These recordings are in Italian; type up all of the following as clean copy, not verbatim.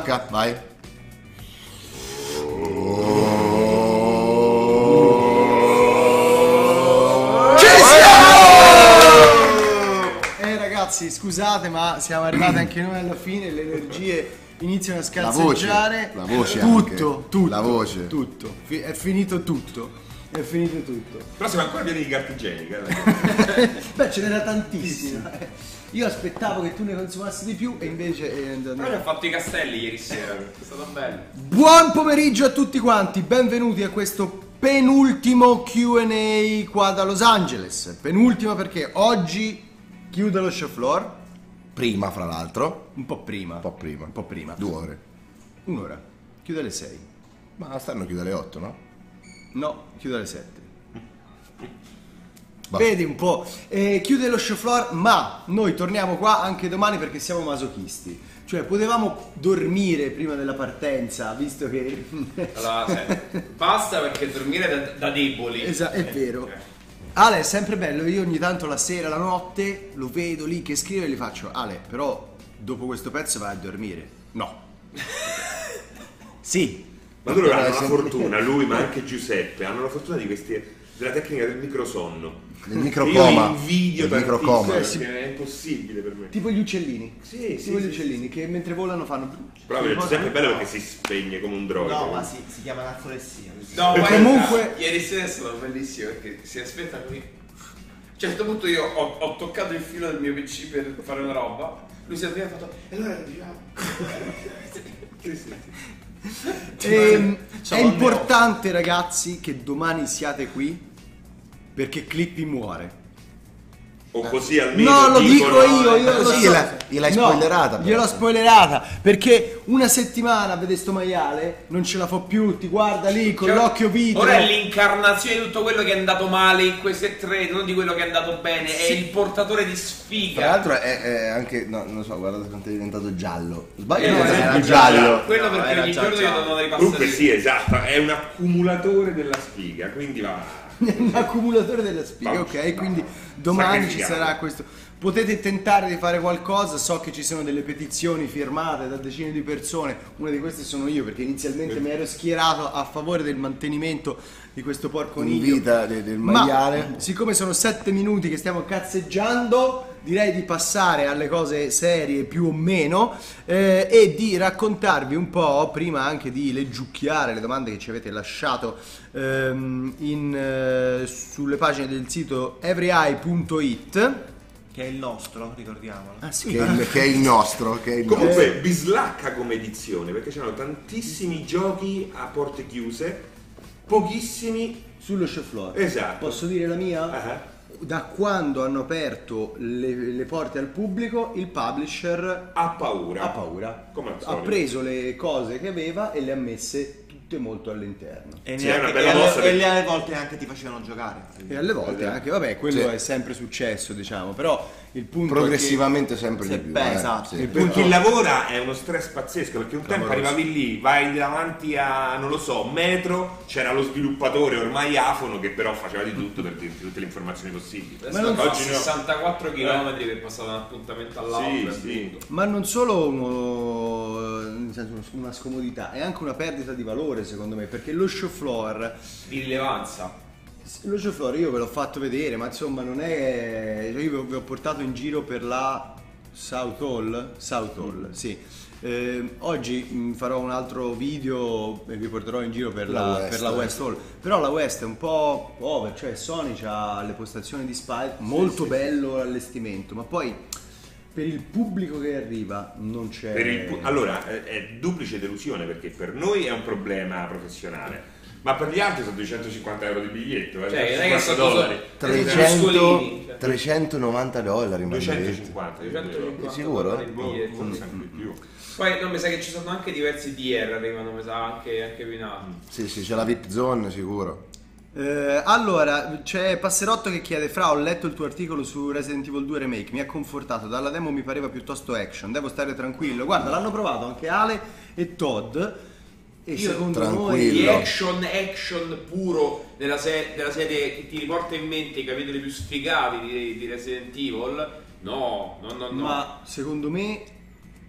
Bislacca, vai. Ragazzi, scusate, ma siamo arrivati anche noi alla fine, le energie iniziano a scarseggiare. La voce tutto, la voce. Tutto. È finito tutto. È finito tutto. Però siamo ancora pieni di carta igienica. Beh, ce n'era tantissima. Io aspettavo che tu ne consumassi di più e invece Però ci ho fatto i castelli ieri sera, è stato bello. Buon pomeriggio a tutti quanti, benvenuti a questo penultimo Q&A qua da Los Angeles. Penultimo perché oggi chiude lo show floor. Prima, fra l'altro. Un po' prima. Un po' prima. Un po' prima. 2 ore. Un'ora. Chiude alle 6. Ma stanno chiude alle 8, no? No, chiude alle 7. Va. Vedi un po'. Chiude lo show floor, ma noi torniamo qua anche domani perché siamo masochisti. Cioè, potevamo dormire prima della partenza, visto che... Allora, basta perché dormire da deboli. Esatto, è vero. Ale è sempre bello, io ogni tanto la sera, la notte, lo vedo lì che scrive e gli faccio: Ale, però dopo questo pezzo vai a dormire. No. Sì. Ma loro hanno la fortuna, lui ma anche Giuseppe, hanno la fortuna di della tecnica del microsonno. Del microcoma. Io invidio del microcoma. tantissimo, perché è impossibile per me. Tipo gli uccellini. Sì, tipo gli uccellini che mentre volano fanno... Però Giuseppe è bello perché si spegne come un droido. No, ma si chiama narcolessia. No, ma comunque- ieri sera è stato bellissimo perché si aspetta qui. A un certo punto io ho toccato il filo del mio PC per fare una roba. Lui si è avviato e ha fatto: e allora diciamo. È importante, ragazzi, che domani siate qui perché Clippy muore. O così almeno. No, lo dicono, dico io lo Così so. gliel'hai No, spoilerata, però. Gliel'ho spoilerata perché una settimana vede sto maiale, non ce la fa più, ti guarda lì con Cioè, l'occhio vitreo. Ora è l'incarnazione di tutto quello che è andato male in queste tre, non di quello che è andato bene. È il portatore di sfiga. Tra l'altro è anche, no, non lo so, guardate quanto è diventato giallo. Sbaglio, No, non era è più giallo. giallo. Quello No, perché era ogni già giorno io giallo. devo ripassare. Comunque sì, esatto, è un accumulatore della sfiga, quindi va. Un accumulatore della spiga, ok? Quindi domani ci Sacrificato. sarà questo. Potete tentare di fare qualcosa, so che ci sono delle petizioni firmate da decine di persone, una di queste sono io perché inizialmente mi ero schierato a favore del mantenimento di questo porco In nido. vita del maiale. Ma siccome sono 7 minuti che stiamo cazzeggiando, direi di passare alle cose serie più o meno e di raccontarvi un po', prima anche di leggiucchiare le domande che ci avete lasciato sulle pagine del sito everyeye.it. Che è il nostro, ricordiamolo. Ah sì, Che è il nostro. Che è il Comunque bislacca come edizione, perché c'erano tantissimi giochi a porte chiuse, pochissimi. sullo show floor. Esatto. Posso dire la mia? Ah, Da quando hanno aperto le porte al pubblico, il publisher ha paura. ha paura. Come al Ha solito. preso le cose che aveva e le ha messe tutte molto all'interno. E, Sì, è una bella mossa alle volte anche ti facevano giocare. E alle volte anche, vabbè, quello Sì. è sempre successo, diciamo, però il punto Progressivamente sempre di Sì, più. beh, esatto. Sì. Per chi lavora è uno stress pazzesco, perché un tempo arrivavi lì, vai davanti a, non lo so, metro, c'era lo sviluppatore ormai afono che però faceva di tutto per dirti tutte le informazioni possibili. Adesso non fa oggi no. 64 km per passare da un appuntamento all'altro. Sì, sì. Ma non solo nel senso, una scomodità, è anche una perdita di valore secondo me, perché lo show floor Di rilevanza. Lo show floor io ve l'ho fatto vedere, ma insomma non è... Io vi ho portato in giro per la South Hall, sì. Oggi farò un altro video e vi porterò in giro per la West Hall. Però la West è un po' over, cioè Sony ha le postazioni di Spy, molto bello l'allestimento, ma poi per il pubblico che arriva non c'è... Allora, è duplice delusione, perché per noi è un problema professionale, ma per gli altri sono 250 euro di biglietto, Cioè, non è che sono $300. 390 dollari. 250, 250 Sicuro? dollari il biglietto. forse anche di più. Poi non mi sa che ci sono anche diversi tier, arrivano, mi sa anche più in alto. Sì, c'è la VIP zone sicuro. Allora, c'è Passerotto che chiede: Fra, ho letto il tuo articolo su Resident Evil 2 Remake, mi ha confortato, dalla demo mi pareva piuttosto action, devo stare tranquillo. Guarda, l'hanno provato anche Ale e Todd e secondo tranquillo. Di noi action puro della serie che ti riporta in mente i capitoli più sfigati di Resident Evil. No. ma secondo me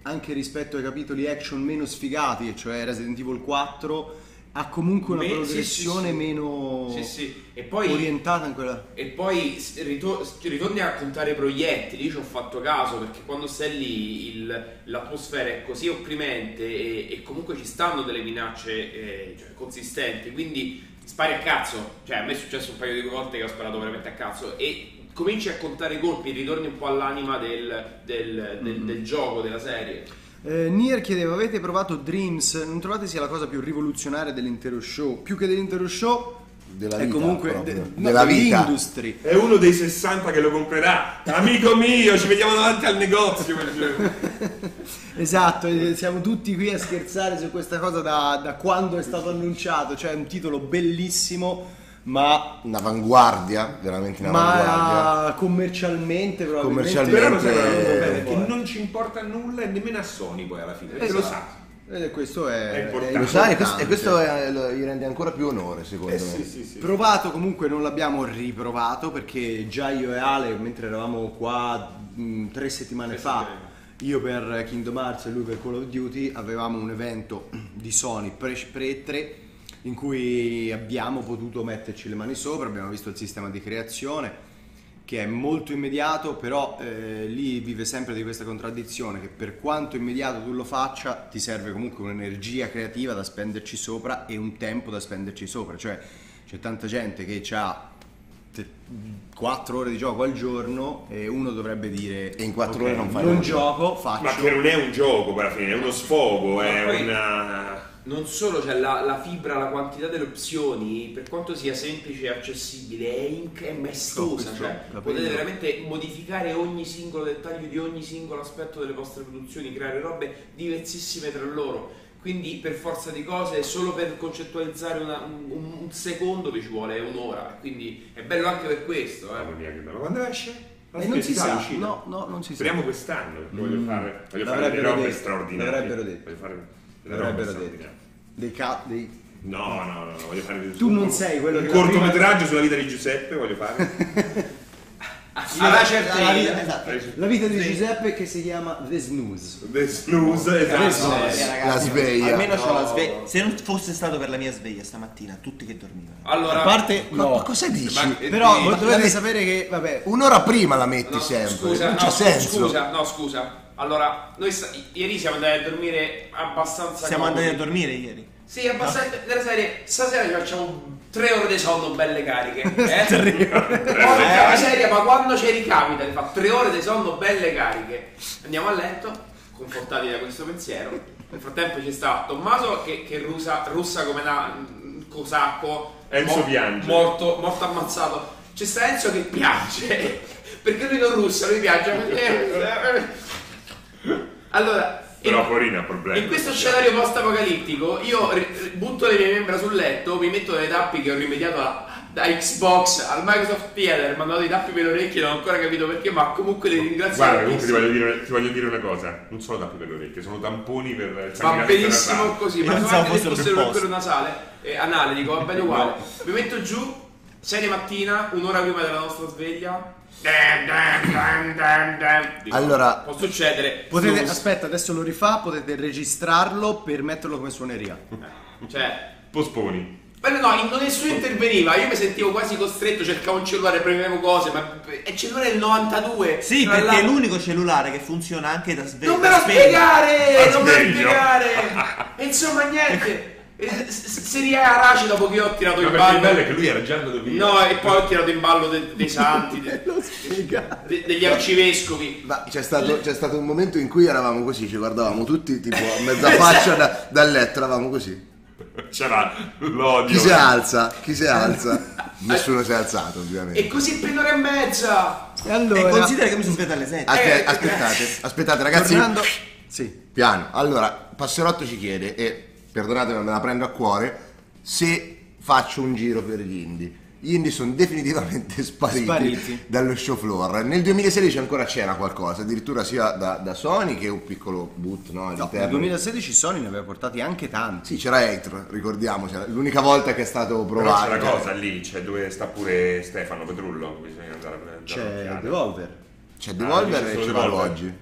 anche rispetto ai capitoli action meno sfigati, cioè Resident Evil 4, ha comunque una progressione meno E poi, orientata in quella. e poi ritorni a contare proiettili. Io ci ho fatto caso, perché quando stai lì l'atmosfera è così opprimente e comunque ci stanno delle minacce cioè, consistenti, quindi spari a cazzo. Cioè, a me è successo un paio di volte che ho sparato veramente a cazzo, e cominci a contare i colpi, ritorni un po' all'anima del gioco, della serie. Nier chiedeva: avete provato Dreams? Non trovate sia la cosa più rivoluzionaria dell'intero show? Più che dell'intero show, Della è vita, comunque proprio. no, Della vita. dell'industry. È uno dei 60 che lo comprerà. Amico mio, ci vediamo davanti al negozio. Esatto, siamo tutti qui a scherzare su questa cosa da quando è stato annunciato. Cioè, è un titolo bellissimo, ma Un'avanguardia, veramente un'avanguardia. commercialmente probabilmente Però lo Commercialmente- sai che non ci importa nulla e nemmeno a Sony poi alla fine, perché lo sa. Questo È importante. Lo sai, importante. e questo gli rende ancora più onore, secondo me. Sì. Provato, comunque non l'abbiamo riprovato, perché già io e Ale, mentre eravamo qua 3 settimane fa, io per Kingdom Hearts e lui per Call of Duty, avevamo un evento di Sony pre-3 in cui abbiamo potuto metterci le mani sopra, abbiamo visto il sistema di creazione che è molto immediato, però lì vive sempre di questa contraddizione che per quanto immediato tu lo faccia ti serve comunque un'energia creativa da spenderci sopra e un tempo da spenderci sopra. Cioè c'è tanta gente che ha 4 ore di gioco al giorno e uno dovrebbe dire: E in 4 "Ok, ore non fai non nulla." gioco, faccio". Ma che non è un gioco alla fine, è uno sfogo, Ma è poi- una... Non solo, cioè la fibra, la quantità delle opzioni, per quanto sia semplice e accessibile, è maestosa. Cioè, potete veramente modificare ogni singolo dettaglio di ogni singolo aspetto delle vostre produzioni, creare robe diversissime tra loro. Quindi, per forza di cose, solo per concettualizzare un secondo vi ci vuole un'ora. Quindi è bello anche per questo. Mamma mia, che bello. Quando esce? E non si sa, l'uscita? no, non si sa. Speriamo quest'anno, perché voglio fare delle L'avrebbero robe detto, straordinarie. l'avrebbero detto. Voglio fare delle robe L'avrebbero straordinarie. detto. No, voglio fare Tu non sei quello un che cortometraggio sulla vita di Giuseppe, voglio fare. Alla certezza. Esatto. La vita di Giuseppe che si chiama The Snooze. The Snooze, esatto. La sveglia. Almeno c'ho la sveglia. Se non fosse stato per la mia sveglia stamattina, tutti che dormivano. Allora, A parte Ma cosa dici? però Ma- dovete sapere che vabbè, Un'ora prima la metti no, sempre, scusa, non c'è no, senso. scusa. Allora, noi ieri siamo andati a dormire abbastanza Siamo comodi. andati a dormire ieri. Sì, abbastanza nella serie. Stasera ci facciamo 3 ore di sonno belle cariche. 3 ore. La serie, ma quando ci ricapita di fare 3 ore di sonno belle cariche. Andiamo a letto, confortati da questo pensiero. Nel frattempo ci sta Tommaso che russa come un cosacco. Enzo piange. Morto ammazzato. C'è sta Enzo che piange. Perché lui non russa, lui piange. Allora, Però Porina ha problemi. in questo scenario post-apocalittico io butto le mie membra sul letto, mi metto delle tappi che ho rimediato da Xbox al Microsoft Theater, mi hanno dato i tappi per le orecchie, non ho ancora capito perché, ma comunque li ringrazio. Guarda, comunque ti voglio dire una cosa, non sono tappi per le orecchie, sono tamponi per il Va sanguinamento benissimo nasale. così, Io ma pensavo anche se fossero fossero più per quello nasale, anale, dico, va bene uguale. Mi metto giù, 6 di mattina, un'ora prima della nostra sveglia. Dico, Allora, può succedere. potete Snooze. aspetta, adesso lo rifà, potete registrarlo per metterlo come suoneria. Cioè, Posponi. però no, nessuno interveniva, io mi sentivo quasi costretto, cercavo un cellulare, premevo cose, ma è il cellulare del 92. Sì, tra perché è l'altro. l'unico cellulare che funziona anche da sveglia. Non me lo spegno. spiegare! Non me lo sveglio. spiegare! E insomma niente. Serie Araci dopo che ho tirato Ma in perché il bello ballo. è che lui era già andato via. No, e poi ho tirato in ballo dei santi, Lo spiega. degli arcivescovi. ma c'è stato un momento in cui eravamo così, ci guardavamo tutti tipo a mezza faccia dal letto, eravamo così. C'era l'odio. Chi si alza? Chi si alza? Nessuno si è alzato, ovviamente. E così per un'ora e mezza. E E allora, considera che mi sono svegliato alle 7. Aspettate ragazzi, tornando, sì. piano. Allora, Passerotto ci chiede, e perdonatemi, me la prendo a cuore, se faccio un giro per gli indie. Gli indie sono definitivamente spariti dallo show floor. Nel 2016 ancora c'era qualcosa, addirittura sia da Sony che un piccolo boot, no? No, All'interno. nel 2016 Sony ne aveva portati anche tanti. Sì, c'era Eitro, ricordiamoci, l'unica volta che è stato Però provato. c'è una cosa lì, c'è dove sta pure Stefano Petrullo, bisogna andare a prendere C'è un'occhiata. Devolver. C'è Devolver dice e solo c'è Devolver. oggi.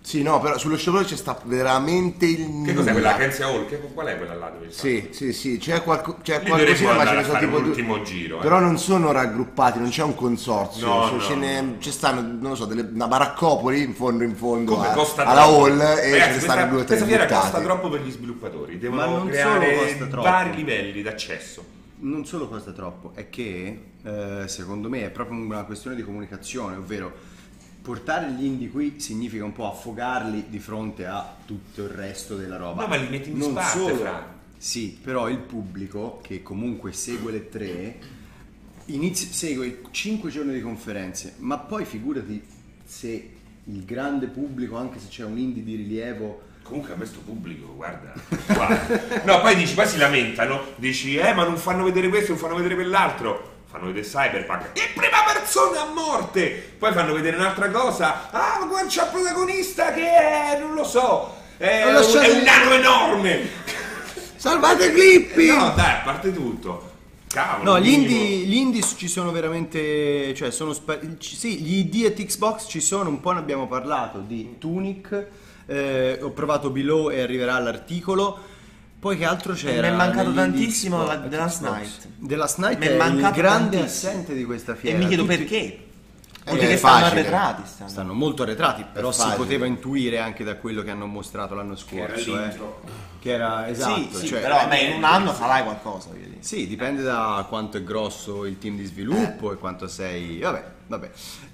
Sì, no, però sullo show c'è sta veramente il... Che cos'è quella Kenzie Hall? Qual è quella là dove Sì, c'è qualcosina, ma ce ne sono tipo l'ultimo giro. Però non sono raggruppati, non c'è un consorzio. No, ci stanno, non lo so, una baraccopoli in fondo alla hall e ragazzi, ce ne stanno 2 o 3 questa fiera costa troppo per gli sviluppatori. Devono creare vari livelli d'accesso. Non solo costa troppo, è che secondo me è proprio una questione di comunicazione, ovvero portare gli indie qui significa un po' affogarli di fronte a tutto il resto della roba. No, ma li metti in disparte, fra. Sì, però il pubblico che comunque segue le 3 segue 5 giorni di conferenze, ma poi figurati se il grande pubblico, anche se c'è un indie di rilievo. Comunque a me sto pubblico, guarda. No, poi si lamentano, dici ma non fanno vedere questo, non fanno vedere quell'altro. Fanno vedere Cyberpunk in prima persona a morte, poi fanno vedere un'altra cosa, ma qua c'è il protagonista che è, non lo so, è un nano enorme. Salvate Clippy! No dai, a parte tutto, cavolo. No, gli indie ci sono veramente, cioè sono sì, gli indie at Xbox ci sono, un po' ne abbiamo parlato di Tunic, ho provato Below e arriverà l'articolo. Poi che altro c'era? Mi è mancato tantissimo The Last Night. The Last Night è il grande assente di questa fiera. E mi chiedo perché. Perché stanno arretrati. Stanno molto arretrati, però si poteva intuire anche da quello che hanno mostrato l'anno scorso. Che era esatto. Sì, cioè, però in un anno farai qualcosa. Sì, dipende da quanto è grosso il team di sviluppo e quanto sei. Vabbè.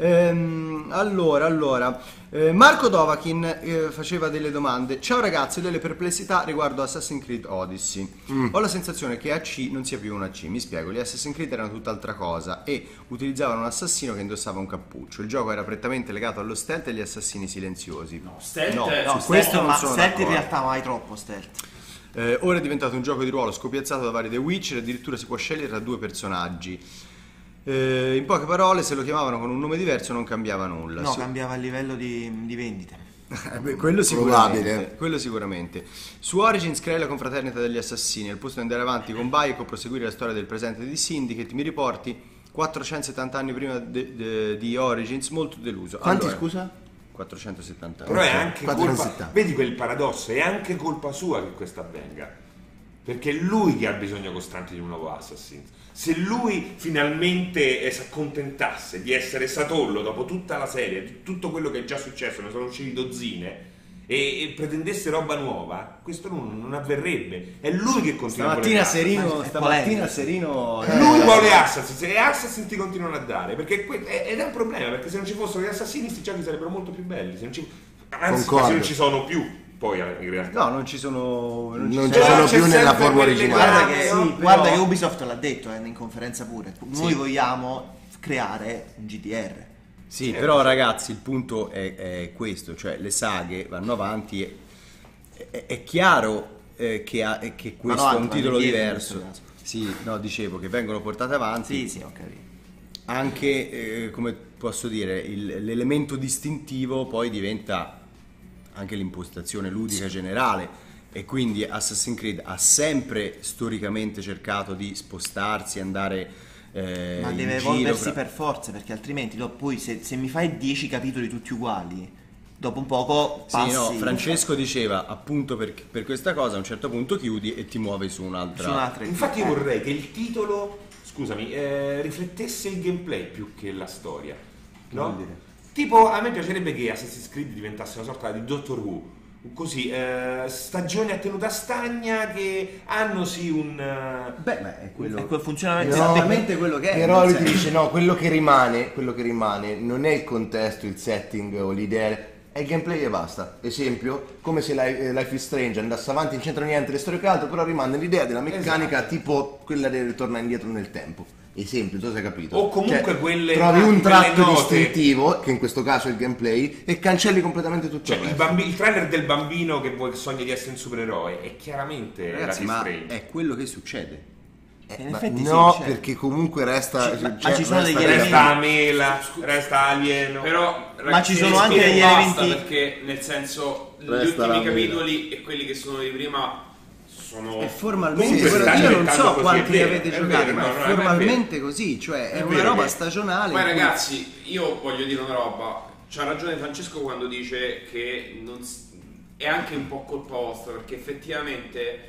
Allora, Marco Dovakin faceva delle domande. Ciao ragazzi, ho delle perplessità riguardo Assassin's Creed Odyssey. Ho la sensazione che AC non sia più un AC. Mi spiego, gli Assassin's Creed erano tutt'altra cosa e utilizzavano un assassino che indossava un cappuccio. Il gioco era prettamente legato allo stealth e agli assassini silenziosi. No, stealth in realtà mai troppo stealth. Ora è diventato un gioco di ruolo scopiazzato da vari The Witcher, addirittura si può scegliere tra 2 personaggi. In poche parole, se lo chiamavano con un nome diverso non cambiava nulla. No, cambiava a livello di vendite. Quello sicuramente. Su Origins crei la confraternita degli assassini. Al posto di andare avanti con Bayek o proseguire la storia del presente di Syndicate, mi riporti 470 anni prima di Origins, molto deluso. Quanti, scusa? 470 anni. Però è anche 470. colpa, vedi quel paradosso, è anche colpa sua che questo avvenga, perché è lui che ha bisogno costante di un nuovo Assassin's. Se lui finalmente si accontentasse di essere satollo dopo tutta la serie, di tutto quello che è già successo, ne sono usciti dozzine, e pretendesse roba nuova, questo non avverrebbe. È lui che continua a volere stamattina Serino lui vuole Assassin's e Assassin's ti continuano a dare, perché ed è un problema, perché se non ci fossero gli assassini questi giochi sarebbero molto più belli, se non ci sono più. Poi in realtà non ci sono più nella forma originale. Guarda che Ubisoft l'ha detto in conferenza pure. Noi vogliamo creare un GDR. Sì, però ragazzi, il punto è questo, cioè le saghe vanno avanti, è chiaro che questo è un titolo diverso. Sì, no, dicevo che vengono portate avanti. Sì, ho capito. Anche, come posso dire, l'elemento distintivo poi diventa anche l'impostazione ludica generale, e quindi Assassin's Creed ha sempre storicamente cercato di spostarsi, andare ma deve evolversi per forza, perché altrimenti poi se mi fai 10 capitoli tutti uguali, dopo un poco passi. Sì, no, Francesco diceva appunto per questa cosa a un certo punto chiudi e ti muovi su un'altra. Infatti io vorrei che il titolo, scusami, riflettesse il gameplay più che la storia, no? Vuol dire? Tipo, a me piacerebbe che Assassin's Creed diventasse una sorta di Doctor Who, così, stagioni a tenuta stagna che hanno sì un... ma è quello... È quel funzionamento esattamente quello che è. Però lui ti dice no, quello che rimane non è il contesto, il setting o l'idea, è il gameplay e basta. Esempio, come se Life is Strange andasse avanti, non c'entra niente le storie che altro, però rimane l'idea della meccanica, esatto, tipo quella del ritornare indietro nel tempo. Esempio, tu hai capito? O comunque quelle trovi un tratto note distintivo, che in questo caso è il gameplay, e cancelli completamente tutto. Cioè il trailer del bambino che sogna di essere un supereroe è chiaramente, ragazzi, ma è quello che succede. In effetti no, perché comunque resta ci sono degli elementi, resta Amela, resta Alieno, però ma ci sono anche degli elementi, perché nel senso gli ultimi capitoli e quelli che sono di prima è formalmente io non so quanti ne avete giocati, ma è formalmente così, cioè è una roba stagionale. Poi ragazzi, io voglio dire una roba, c'ha ragione Francesco quando dice che è anche un po' colpa vostra, perché effettivamente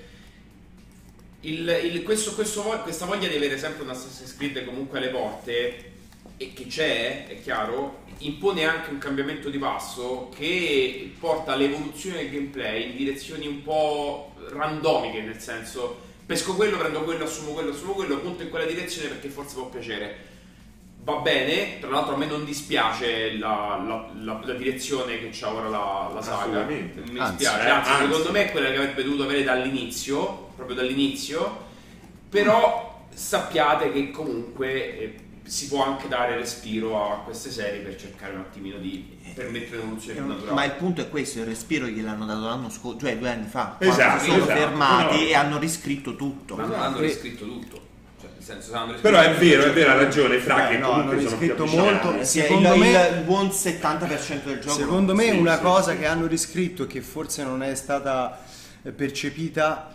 questa voglia di avere sempre un Assassin's Creed comunque alle porte, e che c'è, è chiaro, impone anche un cambiamento di passo che porta all'evoluzione del gameplay in direzioni un po' randomiche, nel senso pesco quello, prendo quello, assumo quello, punto in quella direzione perché forse può piacere. Va bene, tra l'altro a me non dispiace la direzione che c'ha ora la saga, non mi dispiace, anzi secondo me è quella che avrebbe dovuto avere proprio dall'inizio, però sappiate che comunque si può anche dare respiro a queste serie per cercare un attimino di permettere un'evoluzione più naturale. Ma il punto è questo, il respiro gliel'hanno dato l'anno scorso, cioè 2 anni fa, esatto, si sono fermati e hanno riscritto tutto. Ma non hanno riscritto tutto. Però è vero, ha ragione Fra, che comunque hanno riscritto molto. Secondo me il buon 70% del gioco. Secondo me una cosa che hanno riscritto e che forse non è stata percepita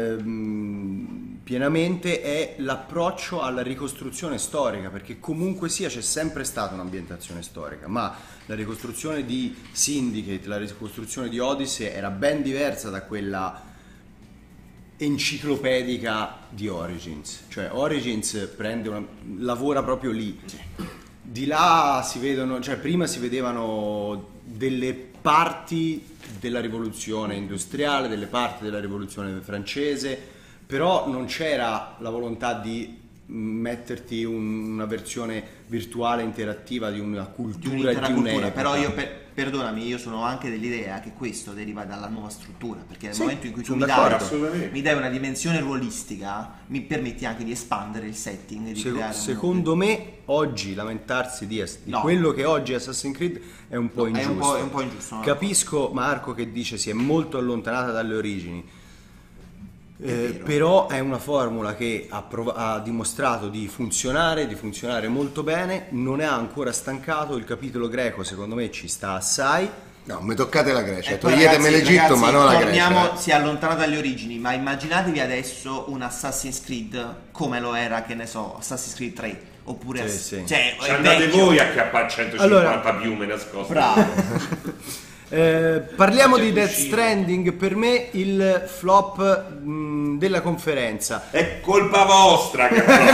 pienamente è l'approccio alla ricostruzione storica, perché comunque sia c'è sempre stata un'ambientazione storica, ma la ricostruzione di Syndicate, la ricostruzione di Odyssey era ben diversa da quella enciclopedica di Origins. Cioè Origins lavora proprio lì. Di là si vedono, cioè prima si vedevano delle parti della rivoluzione industriale, delle parti della rivoluzione francese, però non c'era la volontà di metterti una versione virtuale interattiva di una cultura e di un'epoca. Però perdonami, io sono anche dell'idea che questo deriva dalla nuova struttura, perché nel momento in cui tu mi dai una dimensione ruolistica mi permetti anche di espandere il setting, di creare secondo me oggi lamentarsi di quello che oggi è Assassin's Creed è un po' ingiusto. È un po' ingiusto. Capisco Marco che dice si è molto allontanata dalle origini. Però è una formula che ha dimostrato di funzionare molto bene, non ha ancora stancato. Il capitolo greco secondo me ci sta assai. No, mi toccate la Grecia, toglietemi l'Egitto, ma non la Grecia. Si è allontanato dalle origini, ma immaginatevi adesso un Assassin's Creed come lo era, che ne so, Assassin's Creed 3, oppure cioè andate voi a chiappare 150 piume nascoste. Bravo. Parliamo di Death Stranding. Per me il flop della conferenza è colpa vostra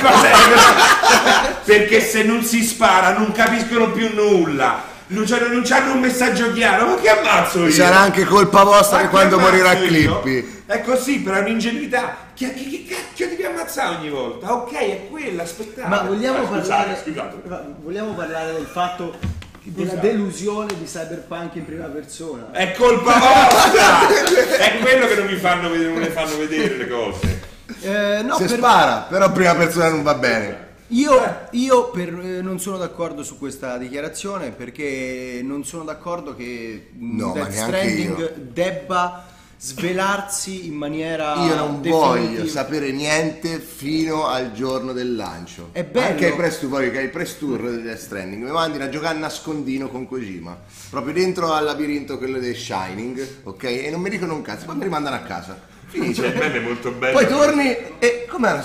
perché se non si spara non capiscono più nulla, non c'hanno un messaggio chiaro. Ma che ammazzo io? Sarà anche colpa vostra che quando morirà Clippy. È così, per un'ingenuità. Che cacchio devi ammazzare ogni volta? Ok, è quella, aspettate. Ma vogliamo parlare del fatto della delusione di Cyberpunk in prima persona? È colpa vostra. È quello che non le fanno vedere le cose. No, spara, però prima persona non va bene. Io non sono d'accordo su questa dichiarazione, perché non sono d'accordo che Death Stranding debba svelarsi in maniera io non voglio sapere niente fino al giorno del lancio. È bello. Anche ai press tour di Death Stranding mi mandino a giocare a nascondino con Kojima, proprio dentro al labirinto, quello dei Shining, ok? E non mi dicono un cazzo, poi mi rimandano a casa, finisce. Il meme è molto bello. Poi torni e com'era?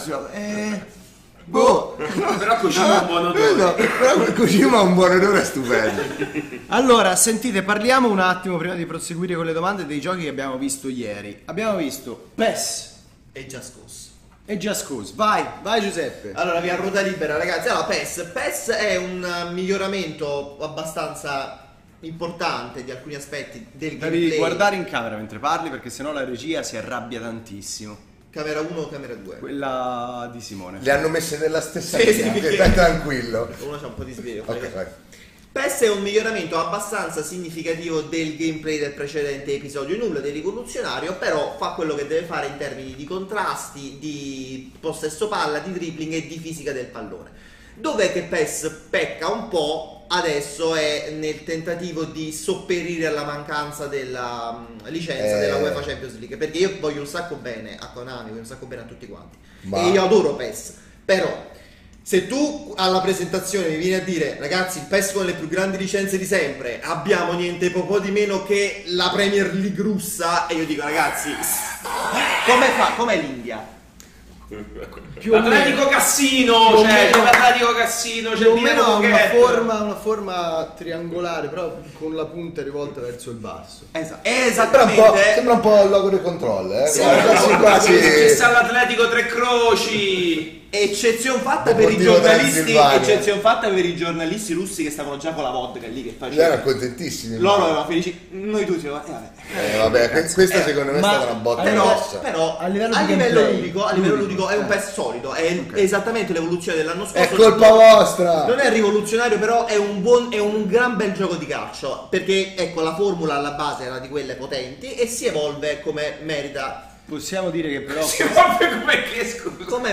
Però Kojima ha un buon odore. Però Kojima ha un buon odore stupendo. Allora, sentite, parliamo un attimo prima di proseguire con le domande dei giochi che abbiamo visto ieri. Abbiamo visto PES e Just Cause. Vai Giuseppe. Allora, via ruota libera, ragazzi. Allora, PES è un miglioramento abbastanza importante di alcuni aspetti del gameplay. Devi guardare in camera mentre parli, perché sennò la regia si arrabbia tantissimo. Camera 1 o camera 2? Quella di Simone. Le hanno messe nella stessa linea, stai tranquillo. Uno c'ha un po' di sbirro. Ok, vai. PES è un miglioramento abbastanza significativo del gameplay del precedente episodio, nulla di rivoluzionario, però fa quello che deve fare in termini di contrasti, di possesso palla, di dribbling e di fisica del pallone. Dov'è che PES pecca un po' adesso è nel tentativo di sopperire alla mancanza della licenza della UEFA Champions League, perché io voglio un sacco bene a Konami, voglio un sacco bene a tutti quanti, e io adoro PES, però se tu alla presentazione mi vieni a dire ragazzi il PES con le più grandi licenze di sempre, abbiamo niente po' di meno che la Premier League russa, e io dico ragazzi com'è l'India? L'Atletico Cassino, cioè l'Atletico Cassino, più o meno una forma triangolare, però con la punta rivolta verso il basso. Esattamente. Sembra un po' il logo del controllo, Sì, quasi. Ci sta l'Atletico Tre Croci. Eccezione fatta per i giornalisti russi che stavano già con la vodka lì che facevano. Erano contentissimi. Loro erano felici, noi tutti questa secondo me è stata una botta grossa. Però a livello ludico è un PES solido, è esattamente l'evoluzione dell'anno scorso. È colpa vostra. Non è rivoluzionario, però è un gran bel gioco di calcio, perché ecco la formula alla base era di quelle potenti e si evolve come merita. Possiamo dire che però Si muove come che, scusa. Come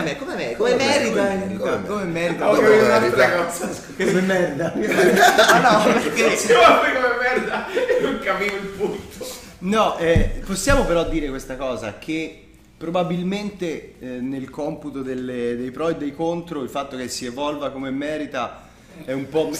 merita. Che merda. Perché Si muove come merda e non capivo il punto. No, possiamo però dire questa cosa, che probabilmente nel computo dei pro e dei contro il fatto che si evolva come merita è un po'...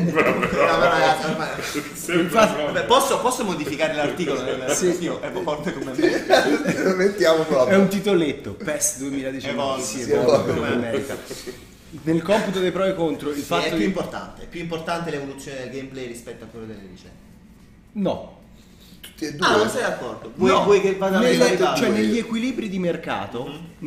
Posso modificare l'articolo evolve come merita. Lo mettiamo proprio. È un titoletto, PES 2019 si evolve come merita. Nel computo dei pro e contro il fatto è più importante l'evoluzione del gameplay rispetto a quello delle licenze. No. Tutti e due. Non sei d'accordo? No, vuoi che vada negli equilibri di mercato,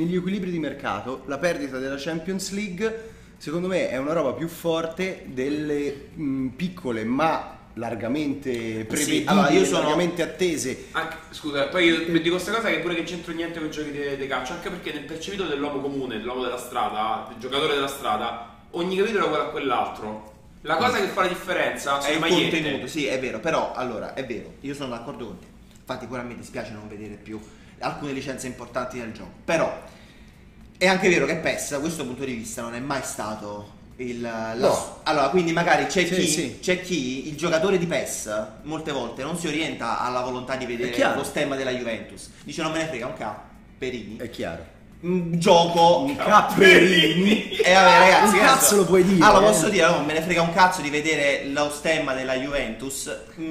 la perdita della Champions League secondo me è una roba più forte delle piccole ma largamente prevedibili, largamente attese. Scusa, poi io dico questa cosa che pure che c'entro niente con i giochi di calcio, anche perché nel percepito dell'uomo comune, dell'uomo della strada, del giocatore della strada, ogni capitolo è uguale a quell'altro. La cosa che fa la differenza è sono il le magliette. contenuto, sì, è vero, però allora è vero, io sono d'accordo con te. Infatti pure a me dispiace non vedere più alcune licenze importanti del gioco, però è anche vero che PES da questo punto di vista non è mai stato allora quindi magari c'è chi il giocatore di PES molte volte non si orienta alla volontà di vedere lo stemma della Juventus, dice non me ne frega un Perini, è chiaro, gioco un Capperini ragazzi, un cazzo lo puoi dire, allora posso dire non me ne frega un cazzo di vedere lo stemma della Juventus,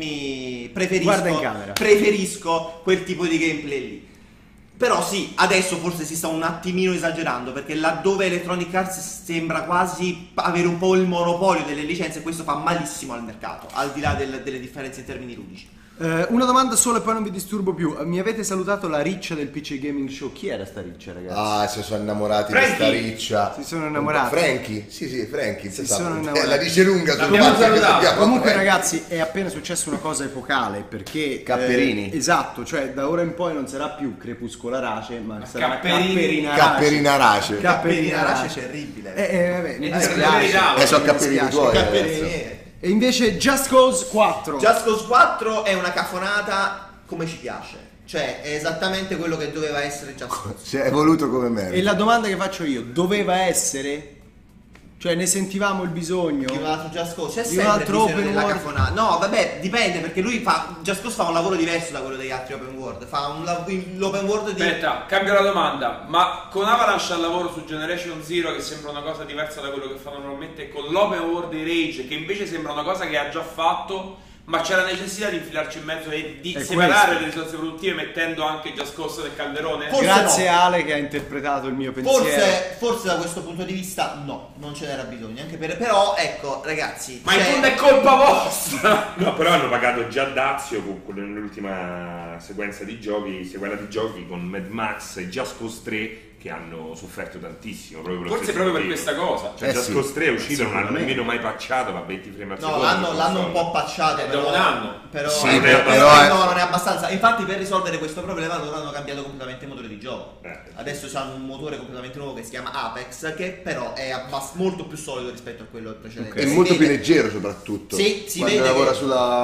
guarda in camera, preferisco quel tipo di gameplay lì. Però sì, adesso forse si sta un attimino esagerando, perché laddove Electronic Arts sembra quasi avere un po' il monopolio delle licenze, questo fa malissimo al mercato, al di là delle differenze in termini ludici. Una domanda solo e poi non vi disturbo più. Mi avete salutato la riccia del PC Gaming Show. Chi era sta riccia, ragazzi? Si sono innamorati di sta riccia. Si sono innamorati. Frankie? Sì, Frankie. Si sono innamorati. La dice lunga sul fatto che comunque ragazzi, è appena successa una cosa epocale, perché Capperini. Esatto, cioè da ora in poi non sarà più Crepuscolarace, ma sarà Capperinarace. Capperinarace è terribile. Vabbè, mi dispiace. Sono Capperini tuoi. E invece Just Cause 4. Just Cause 4 è una cafonata come ci piace. Cioè è esattamente quello che doveva essere Just Cause. Si è evoluto come merda. E la domanda che faccio io, doveva essere? Cioè ne sentivamo il bisogno di un altro Just Cause, c'è sempre bisogno della cafonata. No vabbè, dipende, perché Just Cause fa un lavoro diverso da quello degli altri open world. Fa l'open world di... Aspetta, cambio la domanda. Ma con Avalanche al lavoro su Generation Zero, che sembra una cosa diversa da quello che fa normalmente, con l'open world di Rage, che invece sembra una cosa che ha già fatto, ma c'è la necessità di infilarci in mezzo e di separare le risorse produttive mettendo anche Just Cause nel calderone? Grazie no. Ale che ha interpretato il mio pensiero. Forse da questo punto di vista no, non ce n'era bisogno, anche però ecco ragazzi, ma in fondo è colpa vostra. No, però hanno pagato già Dazio con nell'ultima sequenza di giochi, sequela di giochi con Mad Max e Just Cause 3, che hanno sofferto tantissimo forse proprio per questa cosa. Cioè Just Cause 3 è uscito, non hanno nemmeno mai patchato, ma 20 frame al secondo. No, l'hanno un po' patchato da un anno. Però, sì, no, non è abbastanza. Infatti per risolvere questo problema loro hanno cambiato completamente il motore di gioco. Adesso hanno un motore completamente nuovo che si chiama Apex, che però è molto più solido rispetto a quello precedente. È molto più leggero soprattutto. Sì, si quando vede lavora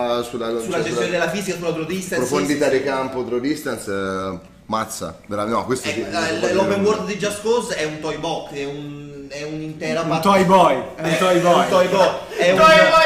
sulla gestione della fisica, sulla draw distance. Profondità di campo, draw distance... Mazza, no, questo l'open world di Just Cause è un toy box, è un'intera un toy boy, è un toy boy.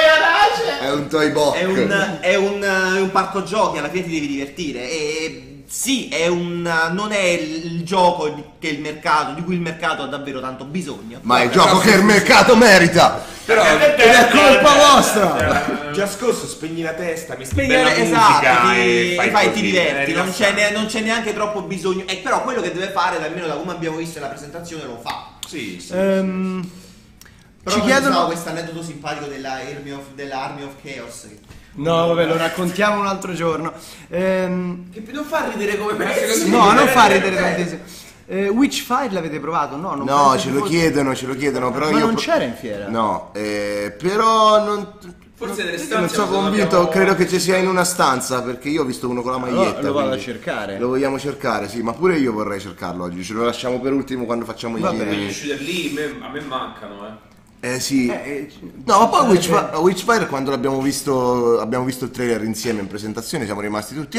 È un toy box. È un parco giochi, alla fine ti devi divertire e sì, non è il gioco di cui il mercato ha davvero tanto bisogno. Ma è il gioco che il mercato merita. Però è colpa vostra. Già scorso spegni la testa, mi Spegni bella esatto, musica e ti così, diverti, non rilassante. c'è neanche troppo bisogno. Però quello che deve fare, almeno da come abbiamo visto nella presentazione, lo fa. Sì, sì. Però Ci chiedono questo aneddoto simpatico dell'Army of Chaos. No, vabbè, lo raccontiamo un altro giorno. Che non fa ridere come me. No, non fa ridere tantissimo. Witchfire l'avete provato? No, non No, penso ce che lo fosse- chiedono, però Ma io... non c'era in fiera. No, però non... Forse delle non stanze sono non convinto, abbiamo- credo che ci sia in una stanza, perché io ho visto uno con la maglietta. Allora, lo vado a quindi cercare. Lo vogliamo cercare, sì, ma pure io vorrei cercarlo oggi, ce lo lasciamo per ultimo quando facciamo i Vabbè. Quegli giri. shooter lì a me mancano, Sì. No, ma poi Witchfire quando abbiamo visto il trailer insieme in presentazione siamo rimasti tutti,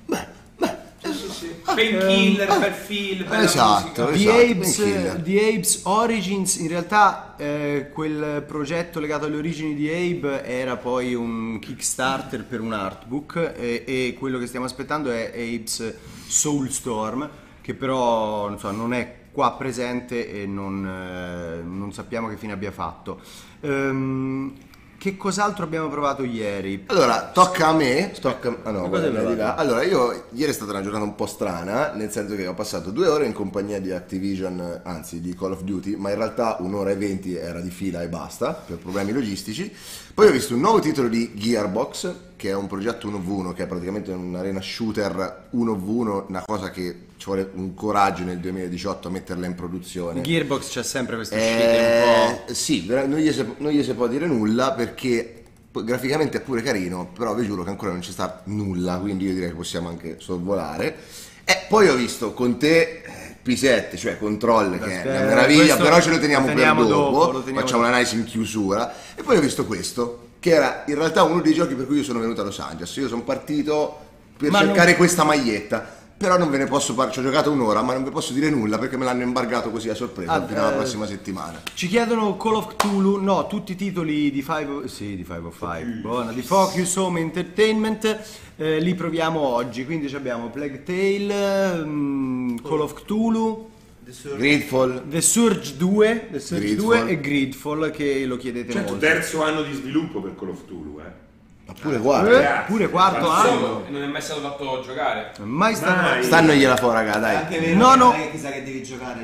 Painkiller, bel film, bella esatto, musica. esatto. The Apes Origins, in realtà quel progetto legato alle origini di Abe era poi un Kickstarter per un artbook e quello che stiamo aspettando è Apes Soulstorm, che però non è qua presente e non sappiamo che fine abbia fatto. Che cos'altro abbiamo provato ieri? Allora, tocca a me. Ah no, Cosa guarda, hai di là. Allora, ieri è stata una giornata un po' strana, nel senso che ho passato 2 ore in compagnia di Activision, anzi di Call of Duty, ma in realtà 1 ora e 20 era di fila e basta, per problemi logistici. Poi ho visto un nuovo titolo di Gearbox, che è un progetto 1v1, che è praticamente un'arena shooter 1v1, una cosa che ci vuole un coraggio nel 2018 a metterla in produzione. Gearbox c'è sempre queste uscite un po'... Sì, non gli si può dire nulla perché graficamente è pure carino, però vi giuro che ancora non ci sta nulla, quindi io direi che possiamo anche sorvolare. E poi ho visto con te P7, cioè Control, che è una meraviglia, però ce lo teniamo per dopo, facciamo l'analisi in chiusura. E poi ho visto questo, che era in realtà uno dei giochi per cui io sono venuto a Los Angeles. Io sono partito per cercare questa maglietta. Però non ve ne posso parlare, ci ho giocato 1 ora, ma non vi posso dire nulla perché me l'hanno embargato così a sorpresa fino alla prossima settimana. Ci chiedono Call of Cthulhu, no, tutti i titoli di 505, buona, di Focus Home Entertainment, li proviamo oggi, quindi abbiamo Plague Tale, Call of Cthulhu, Gridfall, The Surge 2 Gridfall. e Gridfall, che lo chiedete Certo, molto. terzo anno di sviluppo per Call of Cthulhu, ma pure guarda. Pure quarto anno. Non è mai stato fatto giocare. Mai stato. Stannogliela fuori, raga, dai. Anche vero, No, no. non è che chissà che devi giocare.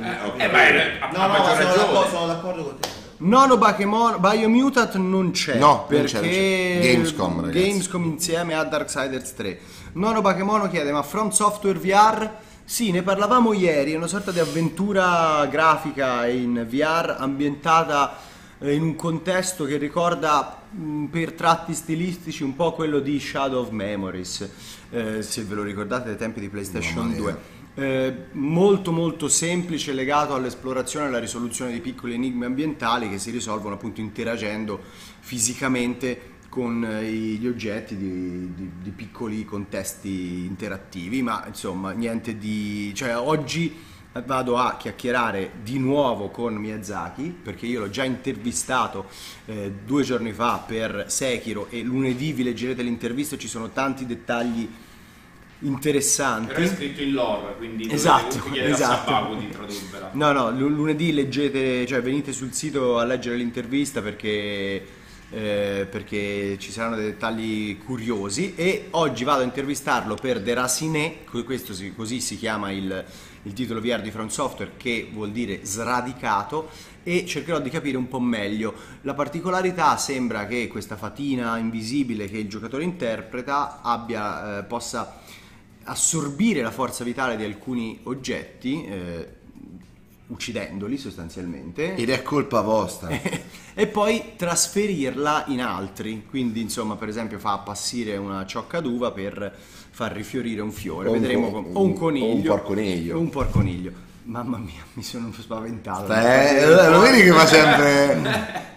Sono d'accordo con te. Nono Biomutant non c'è, No, non perché c'è. Gamescom, ragazzi. Gamescom insieme a Darksiders 3. Nono Bakemono chiede: ma From Software VR? Sì, ne parlavamo ieri, è una sorta di avventura grafica in VR ambientata in un contesto che ricorda per tratti stilistici un po' quello di Shadow of Memories, se ve lo ricordate dai tempi di PlayStation 2. Molto molto semplice, legato all'esplorazione e alla risoluzione di piccoli enigmi ambientali che si risolvono appunto interagendo fisicamente con gli oggetti di piccoli contesti interattivi, ma insomma niente di... cioè oggi vado a chiacchierare di nuovo con Miyazaki perché io l'ho già intervistato 2 giorni fa per Sekiro e lunedì vi leggerete l'intervista, ci sono tanti dettagli interessanti. Però è scritto in lore, quindi esatto. di tradurvela. No, lunedì leggete, cioè venite sul sito a leggere l'intervista perché ci saranno dei dettagli curiosi e oggi vado a intervistarlo per Déraciné, questo così si chiama il titolo VR di From Software, che vuol dire sradicato, e cercherò di capire un po' meglio. La particolarità sembra che questa fatina invisibile che il giocatore interpreta possa assorbire la forza vitale di alcuni oggetti uccidendoli sostanzialmente, ed è colpa vostra, e poi trasferirla in altri, quindi insomma per esempio fa appassire una ciocca d'uva per far rifiorire un fiore, vedremo o un coniglio o un porconiglio. Mamma mia, mi sono spaventato. Lo vedi che va sempre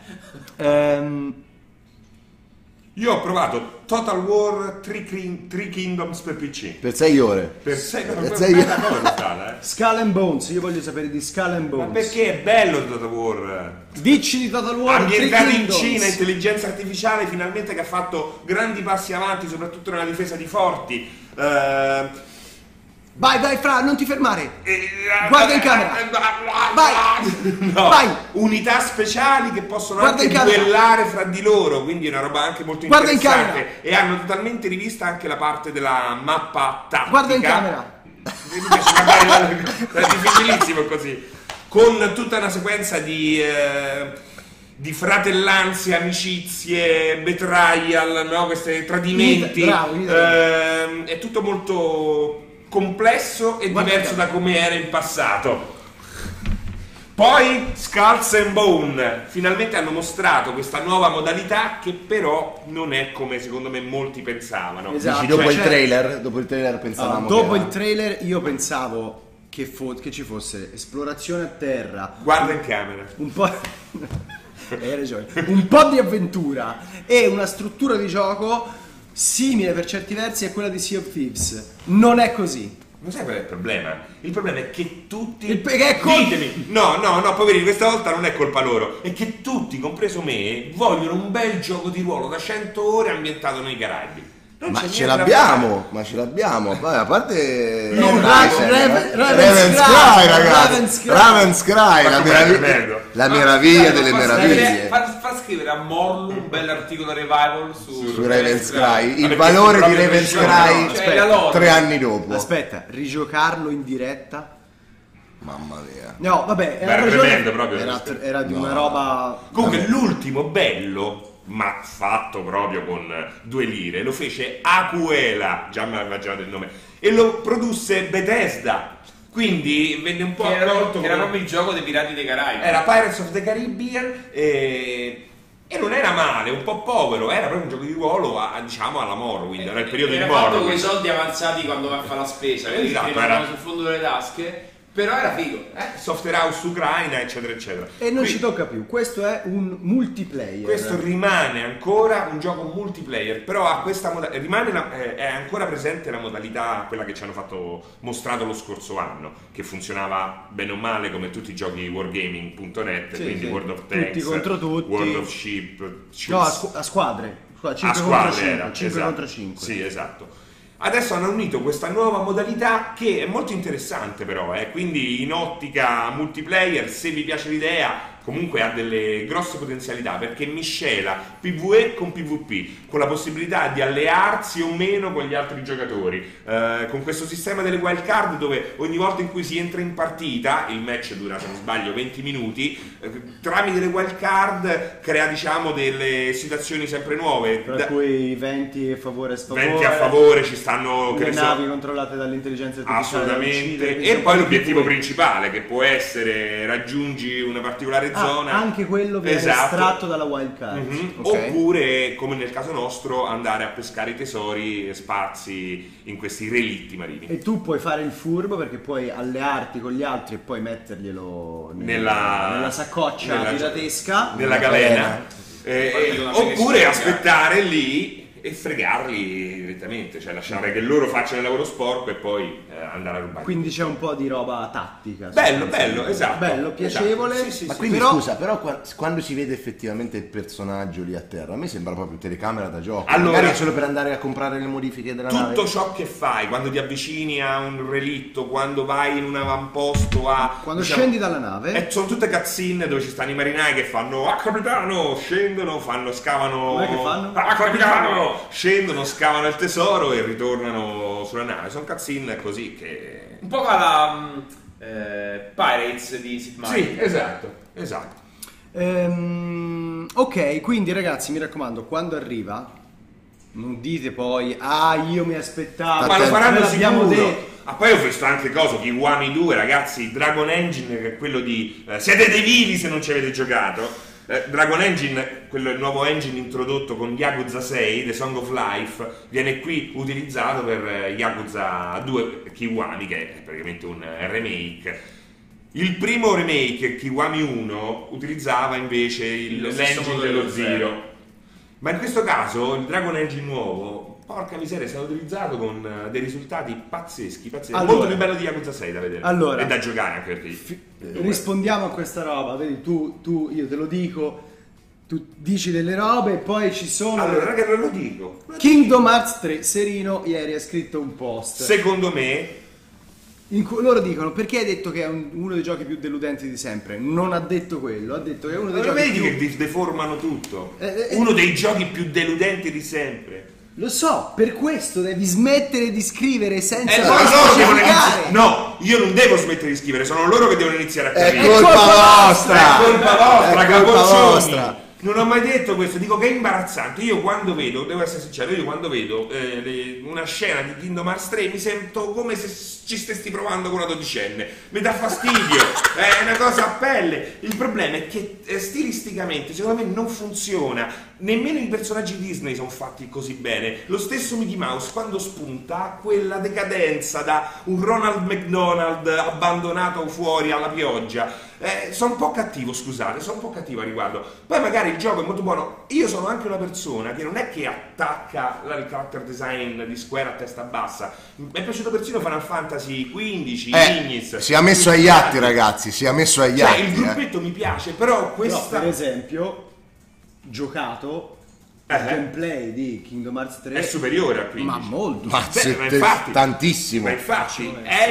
Io ho provato Total War 3 Kingdoms per PC. per 6 ore. Per 6 ore. Skull and Bones, io voglio sapere di Skull and Bones. Ma perché è bello Total War? Dici di Total War ambientato 3 in Kingdoms. Cina, intelligenza artificiale finalmente che ha fatto grandi passi avanti soprattutto nella difesa di forti. Vai, Fra, non ti fermare. Guarda in camera. Vai. No, vai. Unità speciali che possono Guarda anche duellare fra di loro, quindi è una roba anche molto Guarda interessante. E hanno totalmente rivista anche la parte della mappa tattica. Guarda in camera. Mi piace magari, è difficilissimo così. Con tutta una sequenza di fratellanze, amicizie, betrayal, no? Questi tradimenti. È tutto molto complesso e diverso da come era in passato. Poi Skulls and Bone finalmente hanno mostrato questa nuova modalità che però non è come secondo me molti pensavano. Esatto. Dopo il trailer pensavamo dopo il trailer io pensavo che ci fosse esplorazione a terra. Guarda in camera. Un po'. Hai ragione. Un po' di avventura e una struttura di gioco simile per certi versi a quella di Sea of Thieves. Non è così. Non sai qual è il problema? Il problema è che tutti... Ditemi! No, poverini, questa volta non è colpa loro. È che tutti, compreso me, vogliono un bel gioco di ruolo da 100 ore ambientato nei Caraibi. Ma ce l'abbiamo. Vabbè, a parte Raven's Cry, la meraviglia delle meraviglie. Fa scrivere a Morlo un bell'articolo revival su Raven's Cry. Il valore di Raven's Cry 3 anni dopo. Aspetta, rigiocarlo in diretta. Mamma mia. No, vabbè, era di una roba. Comunque l'ultimo bello, ma fatto proprio con 2 lire, lo fece Acuela, già mi aveva già il nome, e lo produsse Bethesda, quindi venne un po' accolto, era proprio il gioco dei Pirati dei Caraibi, era Pirates of the Caribbean e non era male, un po' povero, era proprio un gioco di ruolo diciamo alla Morrowind, era il periodo di Morrowind, era fatto con i soldi avanzati quando va a fare la spesa, esatto, era sul fondo delle tasche. Però era figo, software house ucraina, eccetera, eccetera. E non ci tocca più. Questo è un multiplayer. Questo rimane ancora un gioco multiplayer, però ha questa è ancora presente la modalità, quella che ci hanno mostrato lo scorso anno, che funzionava bene o male come tutti i giochi wargaming.net, quindi World of Tanks, tutti contro tutti, World of Ship, no, a squadre. 5 contro 5. Sì, esatto. Adesso hanno unito questa nuova modalità che è molto interessante però, quindi in ottica multiplayer, se vi piace l'idea, comunque ha delle grosse potenzialità perché miscela PvE con PvP, con la possibilità di allearsi o meno con gli altri giocatori, con questo sistema delle wild card dove ogni volta in cui si entra in partita, il match dura se non sbaglio 20 minuti, tramite le wild card crea diciamo delle situazioni sempre nuove, per cui 20 a favore e sfavore, 20 a favore, ci stanno le navi controllate dall'intelligenza artificiale, assolutamente, e poi l'obiettivo principale che può essere raggiungi una particolare zona, anche quello viene estratto dalla wild card, oppure come nel caso nostro andare a pescare i tesori sparsi in questi relitti marini, e tu puoi fare il furbo perché puoi allearti con gli altri e poi metterglielo nella saccoccia piratesca, nella galena, oppure aspettare lì e fregarli direttamente, cioè lasciare che loro facciano il lavoro sporco e poi andare a rubare. Quindi c'è un po' di roba tattica. Bello, esatto. Bello, piacevole. Esatto. Sì, ma quindi scusa, però quando si vede effettivamente il personaggio lì a terra, a me sembra proprio telecamera da gioco. Allora, magari è solo per andare a comprare le modifiche della nave. Tutto ciò che fai, quando ti avvicini a un relitto, quando vai in un avamposto, quando scendi dalla nave, sono tutte cutscene dove ci stanno i marinai che fanno capitano, scendono, scavano. Com'è che fanno? Capitano! Scendono, scavano il tesoro e ritornano sulla nave. Sono cutscene così che... un po' alla Pirates di Sid Meier. Sì, esatto. Ok, quindi ragazzi, mi raccomando, quando arriva non dite poi io mi aspettavo, ma lo faranno sicuro. Detto. Poi ho visto anche Kiwami 2, ragazzi, Dragon Engine, che è quello di siete dei vivi se non ci avete giocato. Dragon Engine, quello è il nuovo engine introdotto con Yakuza 6, The Song of Life, viene qui utilizzato per Yakuza 2 Kiwami, che è praticamente un remake. Il primo remake, Kiwami 1, utilizzava invece l'engine dello Zero. Ma in questo caso il Dragon Engine nuovo, porca miseria, è stato utilizzato con dei risultati pazzeschi. Allora, molto più bello di Yakuza 6 da vedere e da giocare anche perché rispondiamo a questa roba, vedi, tu io te lo dico, tu dici delle robe e poi ci sono... Allora, raga, non lo dico. Kingdom Hearts 3, Serino ieri ha scritto un post. Secondo me loro dicono: perché hai detto che è uno dei giochi più deludenti di sempre? Non ha detto quello, ha detto che è uno dei giochi vedi più... che deformano tutto. Uno dei giochi più deludenti di sempre. Lo so, per questo devi smettere di scrivere senza poi specificare. No, io non devo smettere di scrivere, sono loro che devono iniziare a capire. È colpa vostra! È colpa vostra, È colpa capoccioni. vostra. Non ho mai detto questo, dico che è imbarazzante. Io quando vedo, devo essere sincero, io quando vedo una scena di Kingdom Hearts 3 mi sento come se ci stessi provando con una dodicenne. Mi dà fastidio, è una cosa a pelle. Il problema è che stilisticamente secondo me non funziona. Nemmeno i personaggi Disney sono fatti così bene. Lo stesso Mickey Mouse quando spunta ha quella decadenza da un Ronald McDonald abbandonato fuori alla pioggia. Sono un po' cattivo, scusate, sono un po' cattivo a riguardo. Poi magari il gioco è molto buono. Io sono anche una persona che non è che attacca il character design di Square a testa bassa. Mi è piaciuto persino Final Fantasy XV, Ignis. Si è messo agli atti, ragazzi, si è messo agli atti. Il gruppetto mi piace, però questa... Però, per esempio, giocato il gameplay di Kingdom Hearts 3 è superiore a 15. ma molto. Infatti, tantissimo. Ma infatti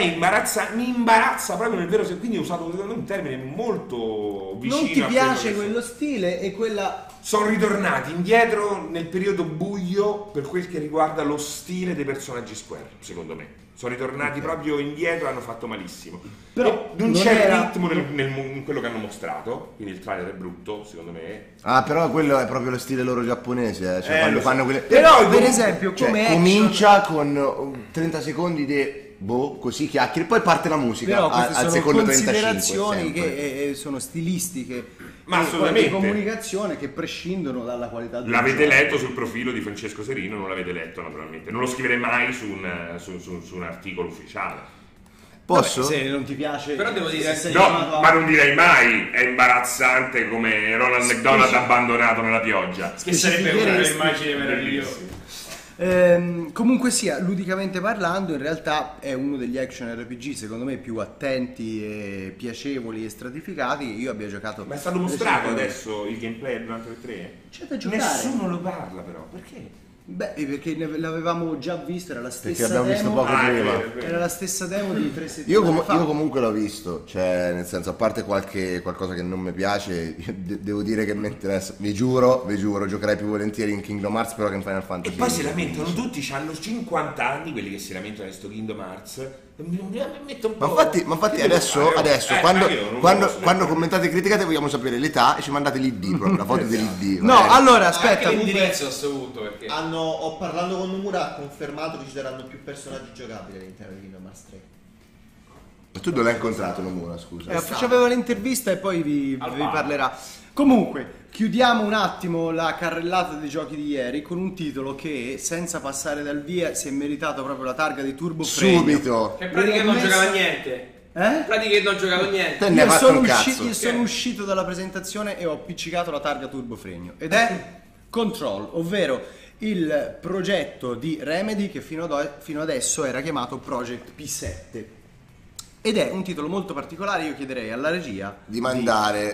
mi imbarazza proprio nel vero senso. Quindi ho usato un termine molto vicino. Non ti a piace quello quello stile e quella... Sono ritornati indietro nel periodo buio per quel che riguarda lo stile dei personaggi Square, secondo me. Sono ritornati proprio indietro e hanno fatto malissimo. Però non c'è ritmo in quello che hanno mostrato, quindi il trailer è brutto, secondo me. Ah, però quello è proprio lo stile loro giapponese, cioè quando fanno quelle... Però per esempio come action... comincia con 30 secondi di così chiacchiere, poi parte la musica. Però queste al sono secondo considerazioni 35 che sono stilistiche, Ma assolutamente. di comunicazione che prescindono dalla qualità del L'avete gioco. letto sul profilo di Francesco Serino, non l'avete letto naturalmente. Non lo scriverei mai su un articolo ufficiale. Posso? Vabbè, se non ti piace, però devo dire se sei No, chiamato a- ma non direi mai. È imbarazzante come Ronald McDonald abbandonato nella pioggia. che sarebbe una specificheresti- immagine meravigliosa. Comunque sia, ludicamente parlando, in realtà è uno degli action RPG secondo me più attenti e piacevoli e stratificati che io abbia giocato. Ma è stato mostrato recentemente. adesso il gameplay durante le 3? C'è da giocare. Nessuno lo parla però, perché? Beh, perché l'avevamo già visto, era la stessa Perché abbiamo visto demo. poco prima. Era la stessa demo di 3 Io, settimane fa. io comunque l'ho visto, cioè nel senso, a parte qualcosa che non mi piace, io devo dire che mi interessa, vi giuro, giocherei più volentieri in Kingdom Hearts però che in Final Fantasy. E poi si lamentano tutti, hanno 50 anni quelli che si lamentano di sto Kingdom Hearts. Mi mette un po'. Ma infatti adesso quando commentate e criticate vogliamo sapere l'età e ci mandate l'ID proprio, la foto dell'ID. No, magari. allora Aspetta, aspetta, anche l'indirizzo assoluto perché Parlando con Nomura, ha confermato che ci saranno più personaggi giocabili all'interno di Kingdom Hearts 3. Ma tu dove l'hai incontrato Nomura, scusa? faceva l'intervista e poi vi parlerà. Comunque, chiudiamo un attimo la carrellata dei giochi di ieri con un titolo che, senza passare dal via, si è meritato proprio la targa di Turbo Premio. Subito. che in pratica non giocava a niente. Eh? In pratica che non giocavo niente. Te ne hai fatto un cazzo. Io sono uscito dalla presentazione e ho appiccicato la targa Turbo Fregno ed è Control, ovvero il progetto di Remedy che fino adesso era chiamato Project P7 ed è un titolo molto particolare. Io chiederei alla regia Di mandare,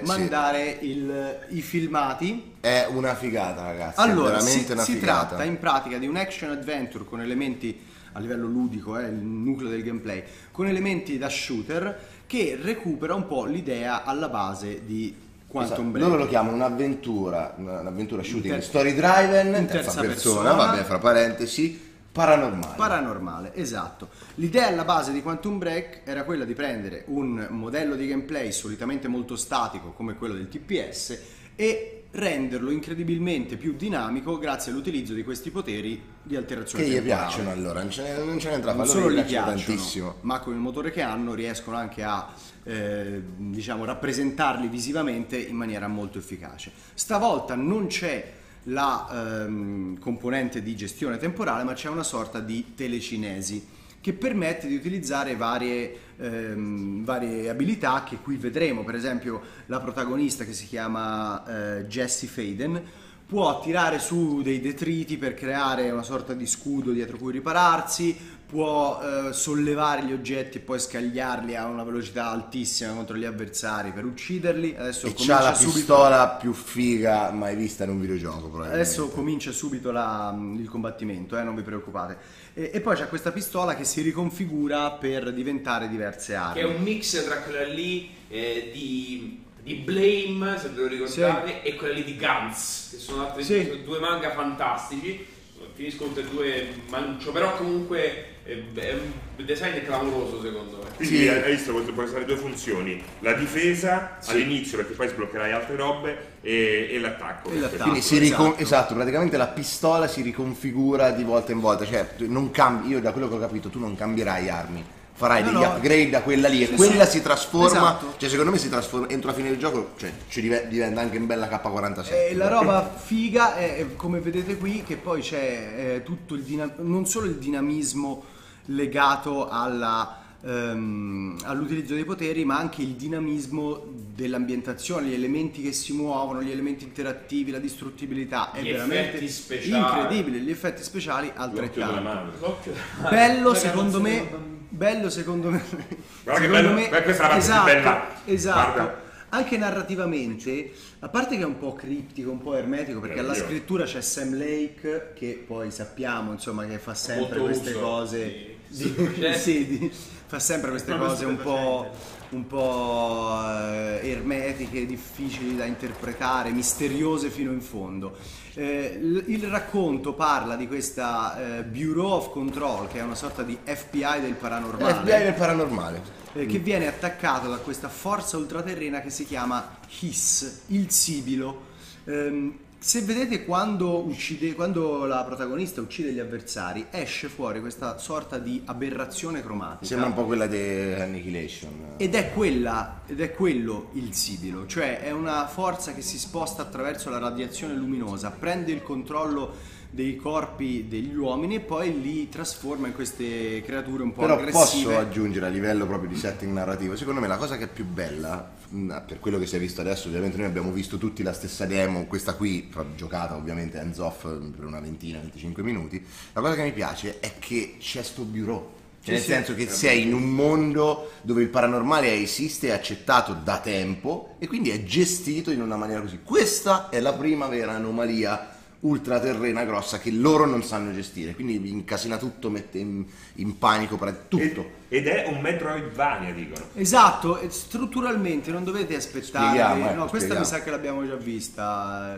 i filmati. È una figata, ragazzi. Allora, è veramente una si figata. tratta in pratica di un action adventure con elementi a livello ludico, il nucleo del gameplay, con elementi da shooter che recupera un po' l'idea alla base di Quantum Break. Loro lo chiamano un'avventura shooting story driven in terza persona, vabbè, fra parentesi, paranormale, esatto. L'idea alla base di Quantum Break era quella di prendere un modello di gameplay solitamente molto statico come quello del TPS e renderlo incredibilmente più dinamico grazie all'utilizzo di questi poteri di alterazione che gli temporale. piacciono, allora non ce ne entra Non a solo gli gli piacciono piacciono, tantissimo. ma con il motore che hanno riescono anche a rappresentarli visivamente in maniera molto efficace. Stavolta non c'è la componente di gestione temporale, ma c'è una sorta di telecinesi che permette di utilizzare varie abilità che qui vedremo. Per esempio la protagonista, che si chiama Jessie Faden, può tirare su dei detriti per creare una sorta di scudo dietro cui ripararsi, può sollevare gli oggetti e poi scagliarli a una velocità altissima contro gli avversari per ucciderli. Adesso e c'ha la pistola più figa mai vista in un videogioco. Adesso comincia subito il combattimento, non vi preoccupate. E poi c'è questa pistola che si riconfigura per diventare diverse armi. Che è un mix tra quella lì di Blame, se ve lo ricordate, e quella lì di Guns, che sono altri due manga fantastici. Finisco tutte e due maluccio, però comunque il design è clamoroso secondo me. Quindi hai visto, puoi usare due funzioni: la difesa all'inizio, perché poi sbloccherai altre robe, e l'attacco. Quindi esatto, praticamente la pistola si riconfigura di volta in volta, cioè non cambi, io da quello che ho capito tu non cambierai armi, farai degli upgrade da quella lì e quella si trasforma, cioè secondo me si trasforma entro la fine del gioco, cioè diventa anche in bella K47. La roba figa è come vedete qui che poi c'è tutto non solo il dinamismo legato all'utilizzo dei poteri, ma anche il dinamismo dell'ambientazione, gli elementi che si muovono, gli elementi interattivi, la distruttibilità, è veramente incredibile, gli effetti speciali altrettanto. Bello secondo me. Guarda che bello, questa è la parte più bella. Esatto. Guarda. Anche narrativamente, a parte che è un po' criptico, un po' ermetico, perché alla scrittura c'è Sam Lake, che poi sappiamo insomma che fa sempre queste cose fa sempre queste cose un po' ermetiche, difficili da interpretare, misteriose fino in fondo. Il racconto parla di questa Bureau of Control, che è una sorta di FBI del paranormale. Che viene attaccato da questa forza ultraterrena che si chiama Hiss, il Sibilo. Se vedete quando la protagonista uccide gli avversari, esce fuori questa sorta di aberrazione cromatica. Sembra un po' quella di Annihilation. Ed è quello il Sibilo, cioè è una forza che si sposta attraverso la radiazione luminosa, prende il controllo dei corpi degli uomini e poi li trasforma in queste creature un po' aggressive. Posso aggiungere a livello proprio di setting narrativo, secondo me la cosa che è più bella, per quello che si è visto adesso, ovviamente noi abbiamo visto tutti la stessa demo, questa qui giocata ovviamente hands off per una 20-25 minuti, la cosa che mi piace è che c'è sto bureau. Nel senso che sei in un mondo dove il paranormale esiste, è accettato da tempo e quindi è gestito in una maniera così. Questa è la prima vera anomalia ultraterrena grossa che loro non sanno gestire, quindi vi incasina tutto, mette in panico tutto. Ed è un Metroidvania, dicono. Esatto, e strutturalmente non dovete aspettare. Questa mi sa che l'abbiamo già vista.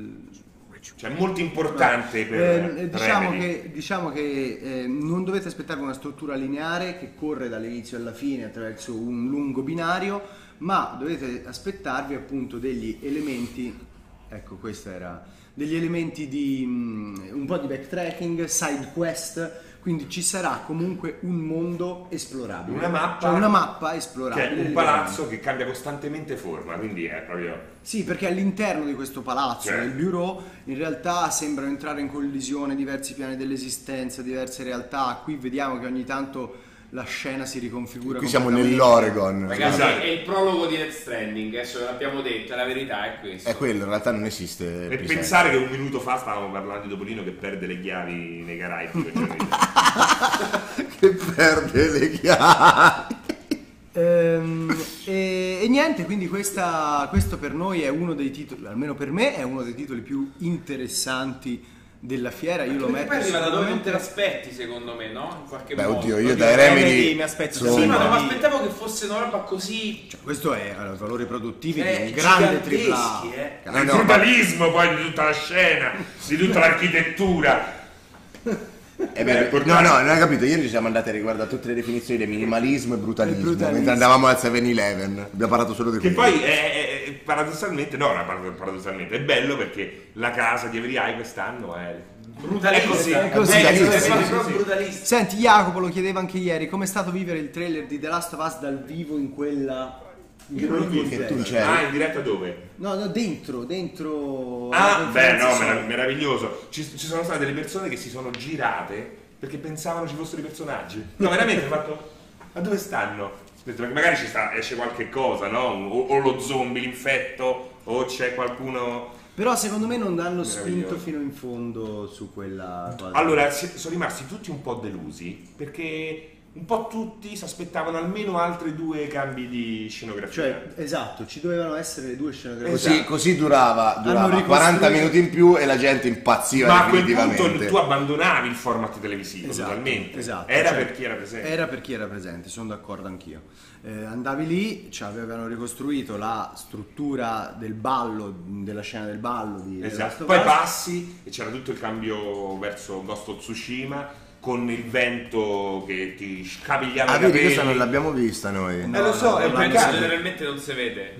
Cioè molto importante per diciamo che non dovete aspettare una struttura lineare che corre dall'inizio alla fine attraverso un lungo binario, ma dovete aspettarvi appunto degli elementi, ecco questa era, degli elementi di un po' di backtracking, side quest, quindi ci sarà comunque un mondo esplorabile, una mappa esplorabile, che è un palazzo che cambia costantemente forma, quindi è proprio sì, perché all'interno di questo palazzo del bureau in realtà sembrano entrare in collisione diversi piani dell'esistenza, diverse realtà. Qui vediamo che ogni tanto la scena si riconfigura. Qui siamo nell'Oregon. Ragazzi, è il prologo di Death Stranding, adesso l'abbiamo detto, la verità è questa. È quello, in realtà non esiste. E pensare che un minuto fa stavamo parlando di Topolino che perde le chiavi nei Caraibi. Che perde le chiavi. E niente, quindi questo per noi è uno dei titoli, almeno per me è uno dei titoli più interessanti della fiera. Io lo metto, poi arriva da dove non te l'aspetti, secondo me, no? In qualche modo. Oddio, io dai Remedy mi aspetto. Sì, ma non mi aspettavo che fosse una roba così. Cioè, questo è valori produttivi di un grande tripla. Il brutalismo poi di tutta la scena, di tutta l'architettura. No, non hai capito, ieri ci siamo andati a riguardare tutte le definizioni di minimalismo e brutalismo. Mentre andavamo al 7-Eleven abbiamo parlato solo di quello. Che poi è paradossalmente è bello perché la casa di Every Eye quest'anno è brutalista. È così. Senti, Jacopo lo chiedeva anche ieri, com'è stato vivere il trailer di The Last of Us dal vivo in quella... Che tu c'eri. In diretta dove? No, dentro. Meraviglioso. Ci sono state delle persone che si sono girate perché pensavano ci fossero i personaggi. No, veramente, ho fatto. Ma dove stanno? Magari esce qualche cosa, no? O lo zombie, l'infetto, o c'è qualcuno Però secondo me non hanno spinto fino in fondo su quella cosa. Allora, sono rimasti tutti un po' delusi, perché un po' tutti si aspettavano almeno altri 2 cambi di scenografia. Cioè, esatto, ci dovevano essere le 2 scenografie. Così durava 40 minuti in più e la gente impazziva ma a quel definitivamente. punto tu abbandonavi il format televisivo, Esatto, totalmente. esatto, Era cioè, per chi era presente. Era per chi era presente, sono d'accordo anch'io. Andavi lì, avevano ricostruito la struttura del ballo, della scena del ballo di Esatto. Poi passi e c'era tutto il cambio verso Ghost of Tsushima, con il vento che ti scapigliava i vedi, capelli. questa non l'abbiamo vista noi. Lo so, è un penso peccato. generalmente non si vede.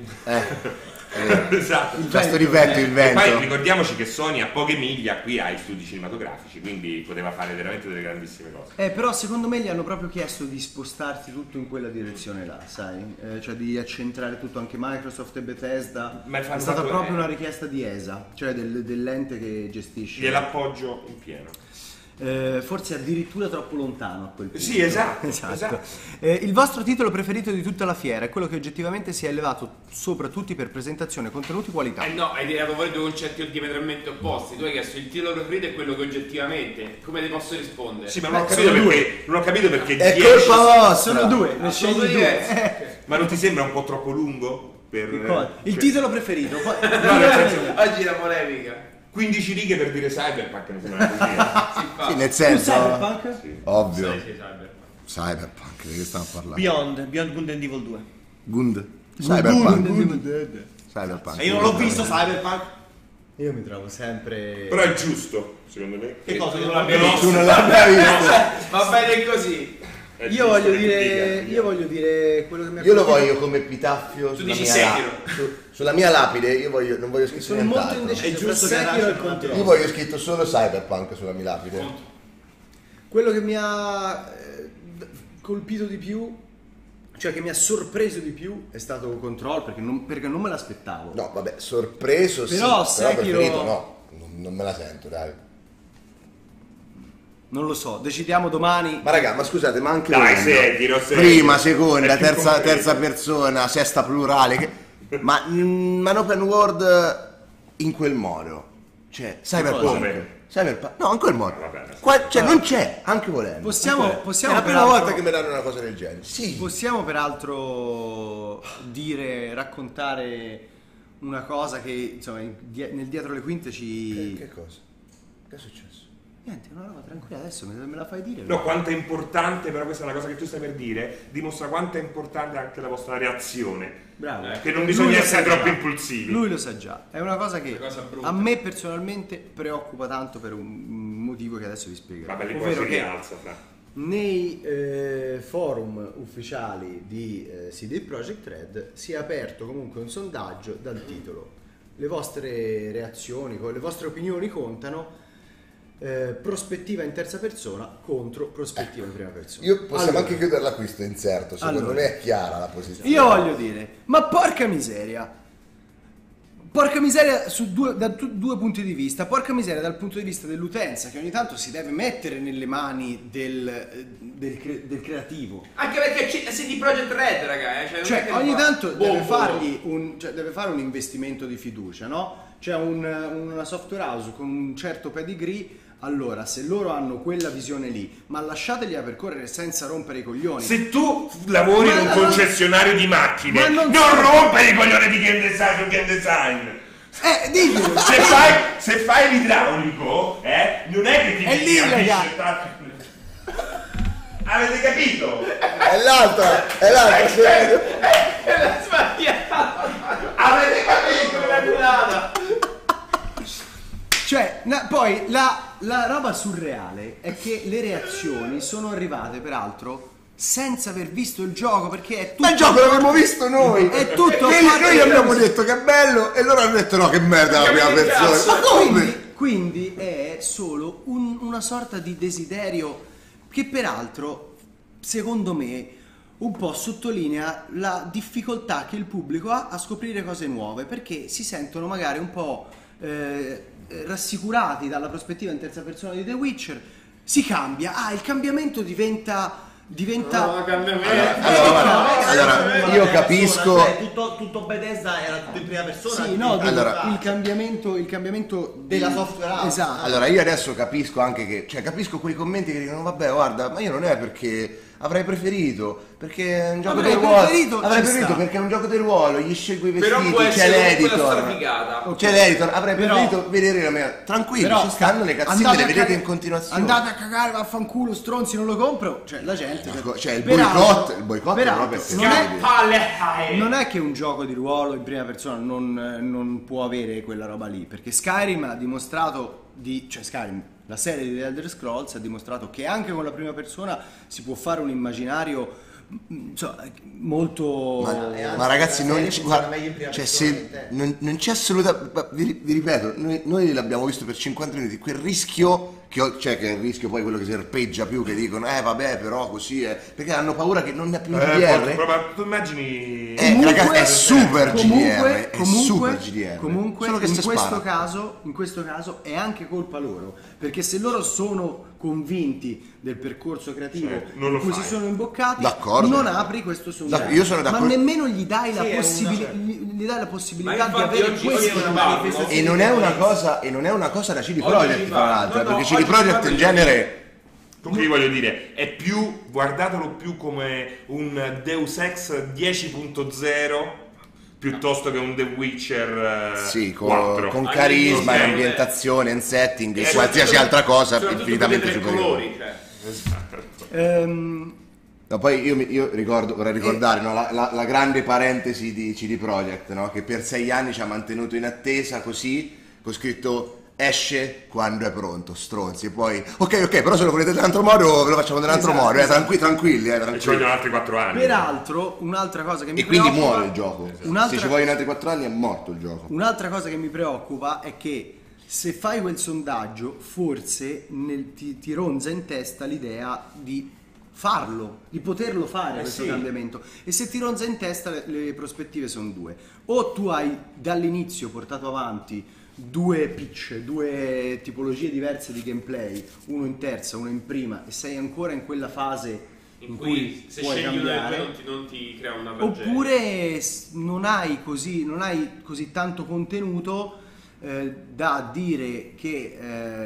Esatto. C'è sto rifletto il E vento. poi ricordiamoci che Sony a poche miglia qui ha i studi cinematografici, quindi poteva fare veramente delle grandissime cose. Però secondo me gli hanno proprio chiesto di spostarti tutto in quella direzione là, sai? Cioè di accentrare tutto, anche Microsoft e Bethesda. Ma È stata proprio una richiesta di ESA, cioè dell'ente che gestisce. Gliel'appoggio in pieno. Forse addirittura troppo lontano a quel punto. Sì, esatto. Il vostro titolo preferito di tutta la fiera è quello che oggettivamente si è elevato sopra tutti per presentazione, contenuti, qualità. No, hai tirato fuori 2 concetti diametralmente opposti. Tu hai chiesto il titolo preferito e quello che oggettivamente. Come ti posso rispondere? Sì, ma non ho capito perché È 10 colpa vostra. Sono 2, ne Sono scegli 2 2. diversi. Ma non ti sembra un po' troppo lungo? Il titolo preferito. Oggi la polemica. 15 righe per dire Cyberpunk non sembra una Sì, nel senso, Cyberpunk? ovvio. Sì, Cyberpunk. Cyberpunk, di che stiamo parlando? Beyond Good and Evil 2. Gund. Cyberpunk. Cyberpunk. Cyberpunk. E io non l'ho visto Cyberpunk. Io mi trovo sempre. Però è giusto, secondo me. Che cosa? Non Non l'abbiamo l'ho visto. Tu non l'hai mai visto? Va bene così. È Io giusto voglio che tu dire, dica. io voglio dire quello che mi ha Io lo colpito. voglio come epitaffio sulla dici mia, Sekiro. sulla mia lapide, io non voglio scritto Sono molto nient'altro. indeciso. È giusto che Sekiro Arashi al non contrario. Io voglio scritto solo Cyberpunk sulla mia lapide. Quello che mi ha colpito di più, cioè che mi ha sorpreso di più, è stato Control, perché non me l'aspettavo. No, vabbè, sorpreso sì, Però Sekiro- preferito no, non me la sento, dai. Non lo so, decidiamo domani. Ma raga, ma scusate, ma anche Dai, volendo, serio. prima, seconda, È più terza concreto. persona, sesta plurale, ma un open world in quel modo, cioè Come? Cyberpunk, no, in quel modo, Vabbè, cioè non c'è, anche volendo. Possiamo È la prima peraltro- volta che mi danno una cosa del genere. Sì. Possiamo peraltro raccontare una cosa che insomma nel dietro le quinte ci. Che cosa? Che è successo? Niente, una roba tranquilla, adesso me la fai dire. No, quanto è importante, però questa è una cosa che tu stai per dire, dimostra quanto è importante anche la vostra reazione. Bravo. Che non Lui bisogna lo essere sa troppo già. impulsivi. Lui lo sa già. È una cosa che Una cosa brutta. a me personalmente preoccupa tanto per un motivo che adesso vi spiegherò. Vabbè, lì poi Ovvero si che rialza, fra. nei forum ufficiali di CD Projekt Red si è aperto comunque un sondaggio dal titolo: le vostre reazioni, le vostre opinioni contano. Prospettiva in terza persona contro prospettiva in prima persona. Io possiamo Allora, anche chiuderla questo inserto, secondo Allora. me è chiara la posizione. io voglio dire, ma porca miseria su due punti di vista. Porca miseria dal punto di vista dell'utenza, che ogni tanto si deve mettere nelle mani del creativo. Anche perché c'è CD Projekt Red, raga. Cioè ogni tanto deve fargli deve fare un investimento di fiducia, no? C'è una software house con un certo pedigree. Allora, se loro hanno quella visione lì, ma lasciategli percorrere senza rompere i coglioni. Se tu lavori in un Ma- concessionario di macchine, Ma non non so- rompere i coglioni di game design o game design. Diglielo! Se fai l'idraulico, non è che ti È lì, capisce ragazzi. Avete capito? È l'altra, è l'altra. Avete capito? Cioè, poi la roba surreale è che le reazioni sono arrivate peraltro senza aver visto il gioco, perché è tutto. Ma il gioco l'avremmo visto noi! È tutto E noi abbiamo detto che è bello e loro hanno detto no, che merda la prima persona. Ma come? Quindi è solo una sorta di desiderio che peraltro, secondo me, un po' sottolinea la difficoltà che il pubblico ha a scoprire cose nuove, perché si sentono magari un po' rassicurati dalla prospettiva in terza persona di The Witcher. Si cambia, il cambiamento diventa diventa allora io capisco, cioè, tutto Bethesda era tutto in prima persona. Sì, no, allora, il cambiamento della software house. Esatto. allora io adesso capisco anche che, cioè capisco quei commenti che dicono vabbè guarda, ma io non è perché avrei preferito, perché è un gioco di ruolo, avrei preferito perché è un gioco di ruolo, gli scelgo i vestiti, c'è l'editor, avrei preferito vedere la mia, tranquilli, ci stanno le cazzine, le vedete in continuazione, andate a cagare, vaffanculo, stronzi, non lo compro, cioè la gente, cioè il boicott è proprio non è che un gioco di ruolo in prima persona non può avere quella roba lì, perché Skyrim ha dimostrato Skyrim, la serie di The Elder Scrolls ha dimostrato che anche con la prima persona si può fare un immaginario molto, ma ragazzi non c'è assolutamente, vi ripeto, noi l'abbiamo visto per 50 minuti, quel rischio che è il rischio poi quello che serpeggia più, che dicono vabbè però così è, perché hanno paura che non è più GDR, tu immagini ragazzi, è super GDR, è super GDR, comunque solo che in questo caso è anche colpa loro, perché se loro sono convinti del percorso creativo in cui si sono imboccati, non apri questo sondaggio, io sono d'accordo, ma nemmeno gli dai la possibilità di avere questo, e non è una cosa da CD Projekt tra l'altro, perché CD Projekt in genere, comunque io voglio dire, è più, guardatelo più come un Deus Ex 10.0 piuttosto che un The Witcher 4 con carisma, ambientazione, in setting, qualsiasi altra cosa infinitamente superiore. No, poi io vorrei ricordare la grande parentesi di CD Projekt, no? Che per 6 anni ci ha mantenuto in attesa così, con scritto esce quando è pronto, stronzi, e poi ok, però se lo volete nell'altro modo ve lo facciamo nell'altro modo, tranquilli. E ci vogliono altri 4 anni. Peraltro, un'altra cosa che mi preoccupa, quindi muore il gioco. Se ci vogliono altri 4 anni è morto il gioco. Un'altra cosa che mi preoccupa è che se fai quel sondaggio, forse ti ronza in testa l'idea di farlo, di poterlo fare questo cambiamento, e se ti ronza in testa le prospettive sono due: o tu hai dall'inizio portato avanti due tipologie diverse di gameplay, uno in terza, uno in prima, e sei ancora in quella fase in cui se puoi scegli cambiare, non ti crea una tragedia. oppure non hai così tanto contenuto da dire che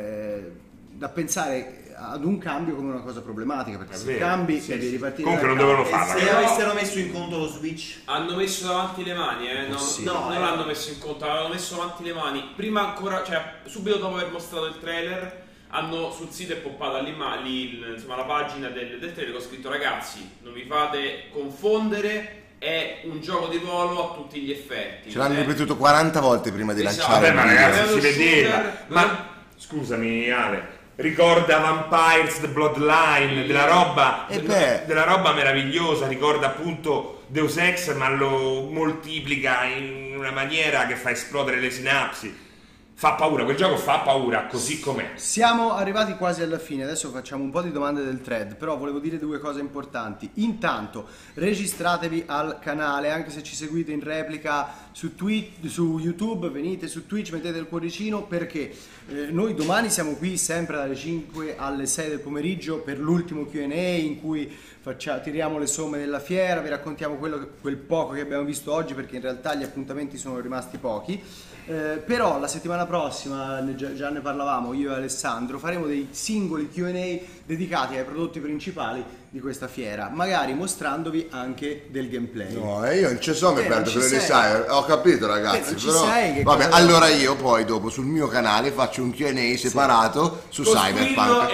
da pensare ad un cambio come una cosa problematica, perché se cambi devi ripartire. Comunque non devono farlo. Se avessero messo in conto lo Switch, hanno messo davanti le mani, non l'hanno messo in conto, hanno messo davanti le mani prima ancora, cioè subito dopo aver mostrato il trailer. Hanno sul sito è poppata insomma, la pagina del trailer, ho scritto: ragazzi, non vi fate confondere, è un gioco di ruolo a tutti gli effetti. Ce l'hanno ripetuto 40 volte prima di lanciare. Ma ragazzi, si vedeva. Ma scusami Ale, ricorda Vampires The Bloodline, della roba meravigliosa, ricorda appunto Deus Ex, ma lo moltiplica in una maniera che fa esplodere le sinapsi. Fa paura, quel gioco fa paura così com'è. Siamo arrivati quasi alla fine, adesso facciamo un po' di domande del thread, però volevo dire due cose importanti. Intanto registratevi al canale, anche se ci seguite in replica su YouTube, venite su Twitch, mettete il cuoricino, perché noi domani siamo qui sempre dalle 5 alle 6 del pomeriggio per l'ultimo Q&A in cui tiriamo le somme della fiera, vi raccontiamo quel poco che abbiamo visto oggi, perché in realtà gli appuntamenti sono rimasti pochi. Però la settimana prossima, già ne parlavamo io e Alessandro, faremo dei singoli Q&A dedicati ai prodotti principali di questa fiera, magari mostrandovi anche del gameplay. No, io non ci so, mi perdo quello di sai, ho capito ragazzi, vabbè, allora io poi dopo sul mio canale faccio un Q&A separato su Cyberpunk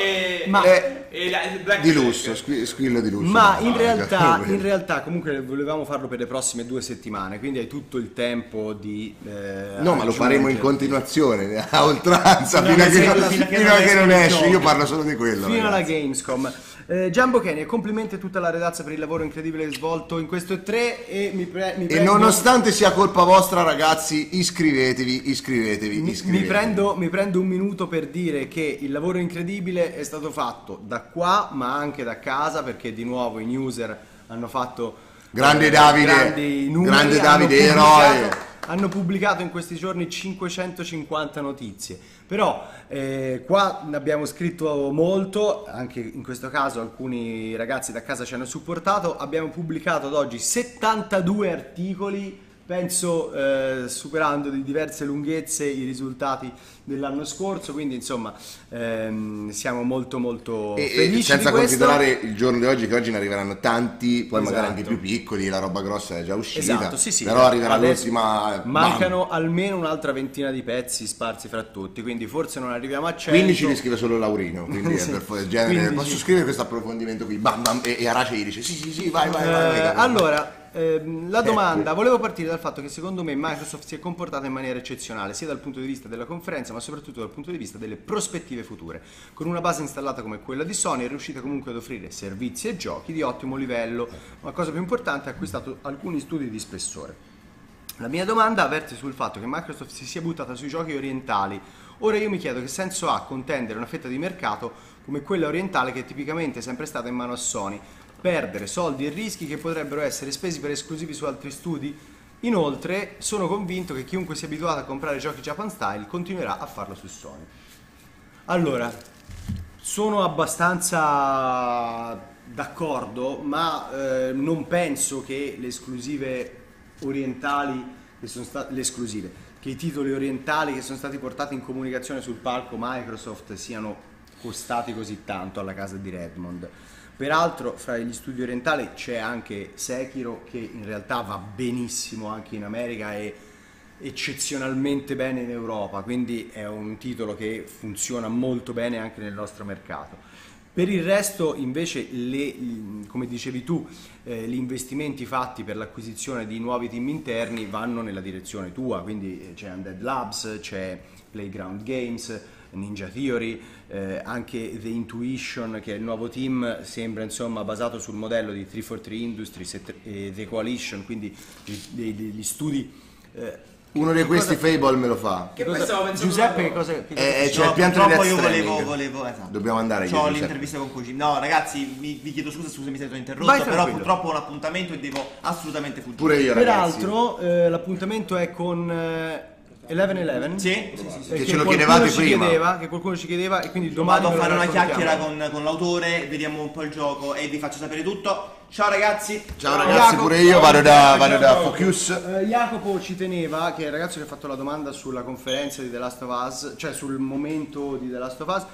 di lusso, squillo di lusso. Ma in realtà comunque volevamo farlo per le prossime 2 settimane, quindi hai tutto il tempo di no, ma lo faremo in continuazione a oltranza fino a che non esce. Io parlo solo di quello fino alla Gamescom. Giambo Kenny, complimenti a tutta la redazza per il lavoro incredibile svolto in questo E3 e nonostante sia colpa vostra ragazzi, iscrivetevi. Mi prendo un minuto per dire che il lavoro incredibile è stato fatto da qua ma anche da casa, perché di nuovo i user hanno fatto grande Davide eroe, hanno pubblicato in questi giorni 550 notizie, però qua ne abbiamo scritto molto, anche in questo caso alcuni ragazzi da casa ci hanno supportato, abbiamo pubblicato ad oggi 72 articoli, penso superando di diverse lunghezze i risultati dell'anno scorso, quindi insomma siamo molto molto felici senza di questo. considerare il giorno di oggi, che oggi ne arriveranno tanti, poi magari anche più piccoli, la roba grossa è già uscita, esatto, sì, però arriverà adesso l'ultima, mancano almeno un'altra ventina di pezzi sparsi fra tutti, quindi forse non arriviamo a 100. 15 li scrive solo Laurino, quindi Sì. è per genere 15. posso scrivere questo approfondimento qui, bam bam, e Arace gli dice sì vai. Allora, la domanda, volevo partire dal fatto che secondo me Microsoft si è comportata in maniera eccezionale, sia dal punto di vista della conferenza, ma soprattutto dal punto di vista delle prospettive future. Con una base installata come quella di Sony è riuscita comunque ad offrire servizi e giochi di ottimo livello, ma cosa più importante, ha acquistato alcuni studi di spessore. La mia domanda avverte sul fatto che Microsoft si sia buttata sui giochi orientali. Ora io mi chiedo che senso ha contendere una fetta di mercato come quella orientale, che tipicamente è sempre stata in mano a Sony, perdere soldi e rischi che potrebbero essere spesi per esclusivi su altri studi. Inoltre sono convinto che chiunque sia abituato a comprare giochi Japan Style continuerà a farlo su Sony. Allora, sono abbastanza d'accordo, ma non penso che le esclusive orientali che i titoli orientali che sono stati portati in comunicazione sul palco Microsoft siano costati così tanto alla casa di Redmond. Peraltro fra gli studi orientali c'è anche Sekiro, che in realtà va benissimo anche in America e eccezionalmente bene in Europa, quindi è un titolo che funziona molto bene anche nel nostro mercato. Per il resto invece, come dicevi tu, gli investimenti fatti per l'acquisizione di nuovi team interni vanno nella direzione tua, quindi c'è Undead Labs, c'è Playground Games, Ninja Theory, anche The Intuition, che è il nuovo team, sembra insomma basato sul modello di 343 Industries e The Coalition, quindi degli studi. Uno di questi Fable me lo fa. Che poi stavo pensando Giuseppe, che cosa c'è il pianto di Death io Stranding. volevo esatto. Dobbiamo andare. C'ho l'intervista con Koji. No, ragazzi, vi chiedo scusa se mi sento interrotto, Vai, però tranquillo. purtroppo ho un appuntamento e devo assolutamente fuggire. Pure io, ragazzi. Peraltro l'appuntamento è con 11-11. Sì? Che ce lo chiedevate prima. Che qualcuno ci chiedeva, e quindi domani Vado a ve lo fare una raccontiamo. chiacchiera con l'autore, vediamo un po' il gioco e vi faccio sapere tutto. Ciao ragazzi. Ciao ragazzi, pure io vado da Focus. Jacopo ci teneva, che è il ragazzo che ha fatto la domanda sulla conferenza di The Last of Us, cioè sul momento di The Last of Us,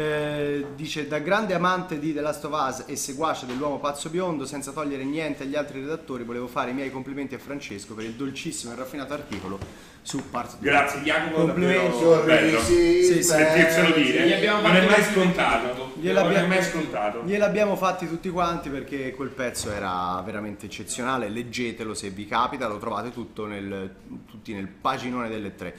dice: da grande amante di The Last of Us e seguace dell'uomo pazzo biondo, senza togliere niente agli altri redattori, volevo fare i miei complimenti a Francesco per il dolcissimo e raffinato articolo su Part 2. Grazie Jacopo, Complimenti. davvero bello Sì, sentirselo dire, Gli abbiamo non è fatto mai un scontato. Non è mai scontato. Gliel'abbiamo fatti tutti quanti perché quel pezzo era veramente eccezionale. Leggetelo se vi capita, lo trovate tutti nel paginone delle 3.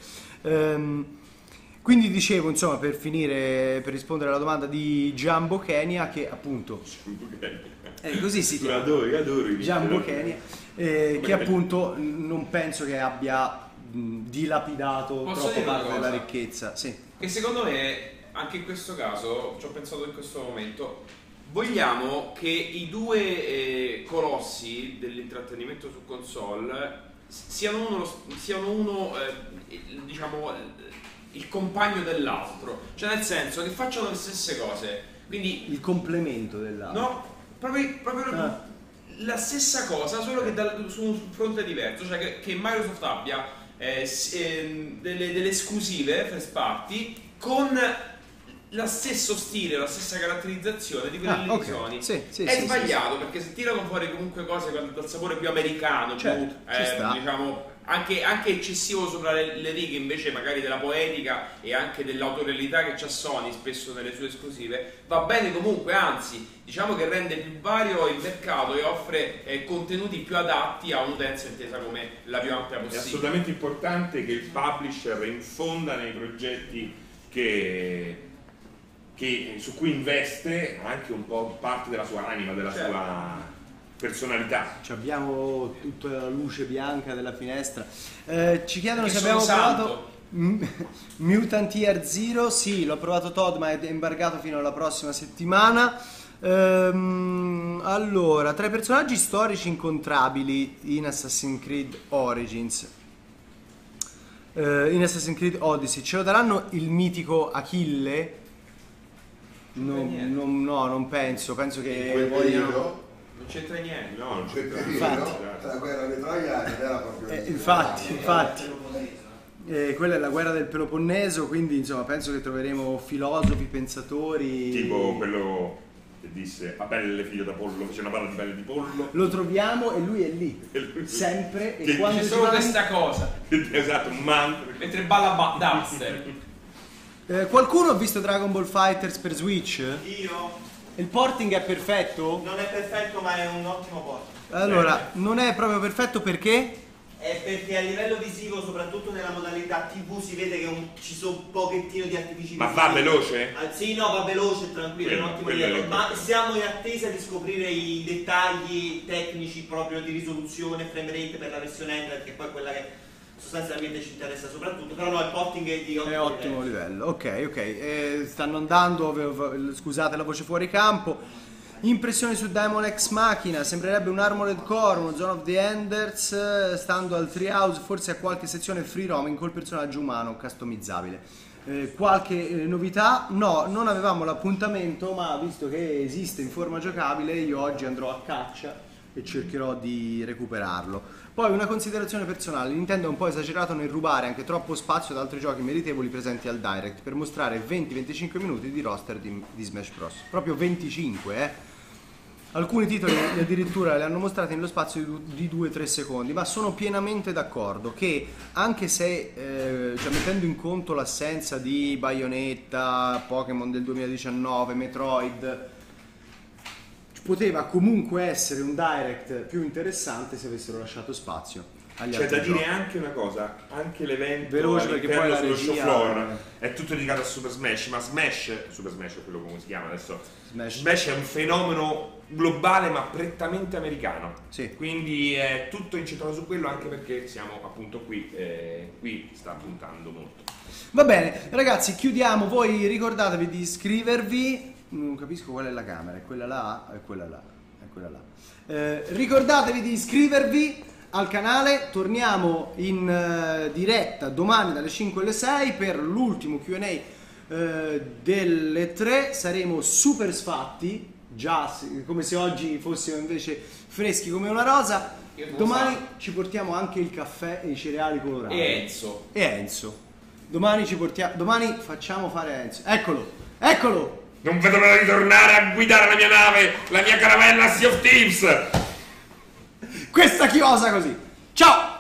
Quindi dicevo, insomma, per finire, per rispondere alla domanda di Jumbo Kenya, che appunto così si chiama, adoro i Jumbo Kenya, che appunto non penso che abbia dilapidato Posso troppo dire una parte della cosa? ricchezza. Sì. Che secondo me, anche in questo caso, ci ho pensato in questo momento, vogliamo che i due colossi dell'intrattenimento su console siano uno diciamo, il compagno dell'altro, cioè nel senso che facciano le stesse cose, quindi Il complemento dell'altro. no, proprio la stessa cosa, solo che su un fronte diverso, cioè che Microsoft abbia delle esclusive first party con lo stesso stile, la stessa caratterizzazione di quelle di Sony. È sbagliato perché se tirano fuori comunque cose dal sapore più americano, Certo, ci sta. diciamo anche eccessivo sopra le righe, invece magari della poetica e anche dell'autorialità che c'ha Sony spesso nelle sue esclusive, va bene comunque, anzi diciamo che rende più vario il mercato e offre contenuti più adatti a un'utenza intesa come la più ampia È possibile. assolutamente importante che il publisher infonda nei progetti su cui investe anche un po' parte della sua anima, della sua personalità. Abbiamo tutta la luce bianca della finestra. Ci chiedono Che se sono abbiamo santo. provato Mutant Year Zero. Sì, l'ho provato Todd, ma è embargato fino alla prossima settimana. Allora, tra i personaggi storici incontrabili in Assassin's Creed Origins, In Assassin's Creed Odyssey ce lo daranno il mitico Achille? No, non penso che vogliono... Non c'entra niente. No, non c'entra niente. La guerra dei troiani era proprio... infatti. Quella è la guerra del Peloponneso, quindi insomma penso che troveremo filosofi, pensatori... Tipo quello che disse Abelle figlio d'Apollo, c'è una parola di pelle di pollo. Lo troviamo e lui è lì, sempre, e quando c'è solo questa cosa. Esatto, un mantra. Mentre balla Dubster. Qualcuno ha visto Dragon Ball Fighters per Switch? Io? Il porting è perfetto? Non è perfetto, ma è un ottimo porting. Allora, non è proprio perfetto perché? È perché a livello visivo, soprattutto nella modalità TV, si vede che ci sono un pochettino di artifici. Ma va veloce? Sì, no, va veloce, tranquillo, è un ottimo livello. Ma importante. siamo in attesa di scoprire i dettagli tecnici proprio di risoluzione, frame rate per la versione Android, che poi è quella che sostanzialmente ci interessa soprattutto. Però no, il porting è di ottimo livello. Ok. Stanno andando, scusate la voce fuori campo. Impressioni su Daemon Ex Machina, sembrerebbe un Armored Core, uno Zone of the Enders, stando al Treehouse, forse a qualche sezione free roaming col personaggio umano customizzabile. Qualche novità? No, non avevamo l'appuntamento, ma visto che esiste in forma giocabile, io oggi andrò a caccia e cercherò di recuperarlo. Poi una considerazione personale, Nintendo è un po' esagerato nel rubare anche troppo spazio ad altri giochi meritevoli presenti al Direct per mostrare 20-25 minuti di roster di Smash Bros. Proprio 25, Alcuni titoli addirittura li hanno mostrati nello spazio di 2-3 secondi, ma sono pienamente d'accordo che anche se, mettendo in conto l'assenza di Bayonetta, Pokémon del 2019, Metroid, poteva comunque essere un Direct più interessante se avessero lasciato spazio agli altri giochi. Dire anche una cosa, anche l'evento veloce, perché poi la sullo regia show floor è tutto dedicato a Super Smash, ma Super Smash è quello come si chiama adesso. Smash è un fenomeno globale ma prettamente americano. Sì. Quindi è tutto incentrato su quello, anche perché siamo appunto qui sta puntando molto. Va bene, ragazzi, chiudiamo. Voi ricordatevi di iscrivervi. Non capisco qual è la camera, è quella là? È quella là. Ricordatevi di iscrivervi al canale. Torniamo in diretta domani dalle 5 alle 6 per l'ultimo Q&A delle 3. Saremo super sfatti, già come se oggi fossimo invece freschi come una rosa. Domani ci portiamo anche il caffè e i cereali colorati. E Enzo. Domani facciamo fare Enzo. Eccolo! Non vedo l'ora di tornare a guidare la mia nave, la mia caravella Sea of Thieves! Questa chiosa così. Ciao!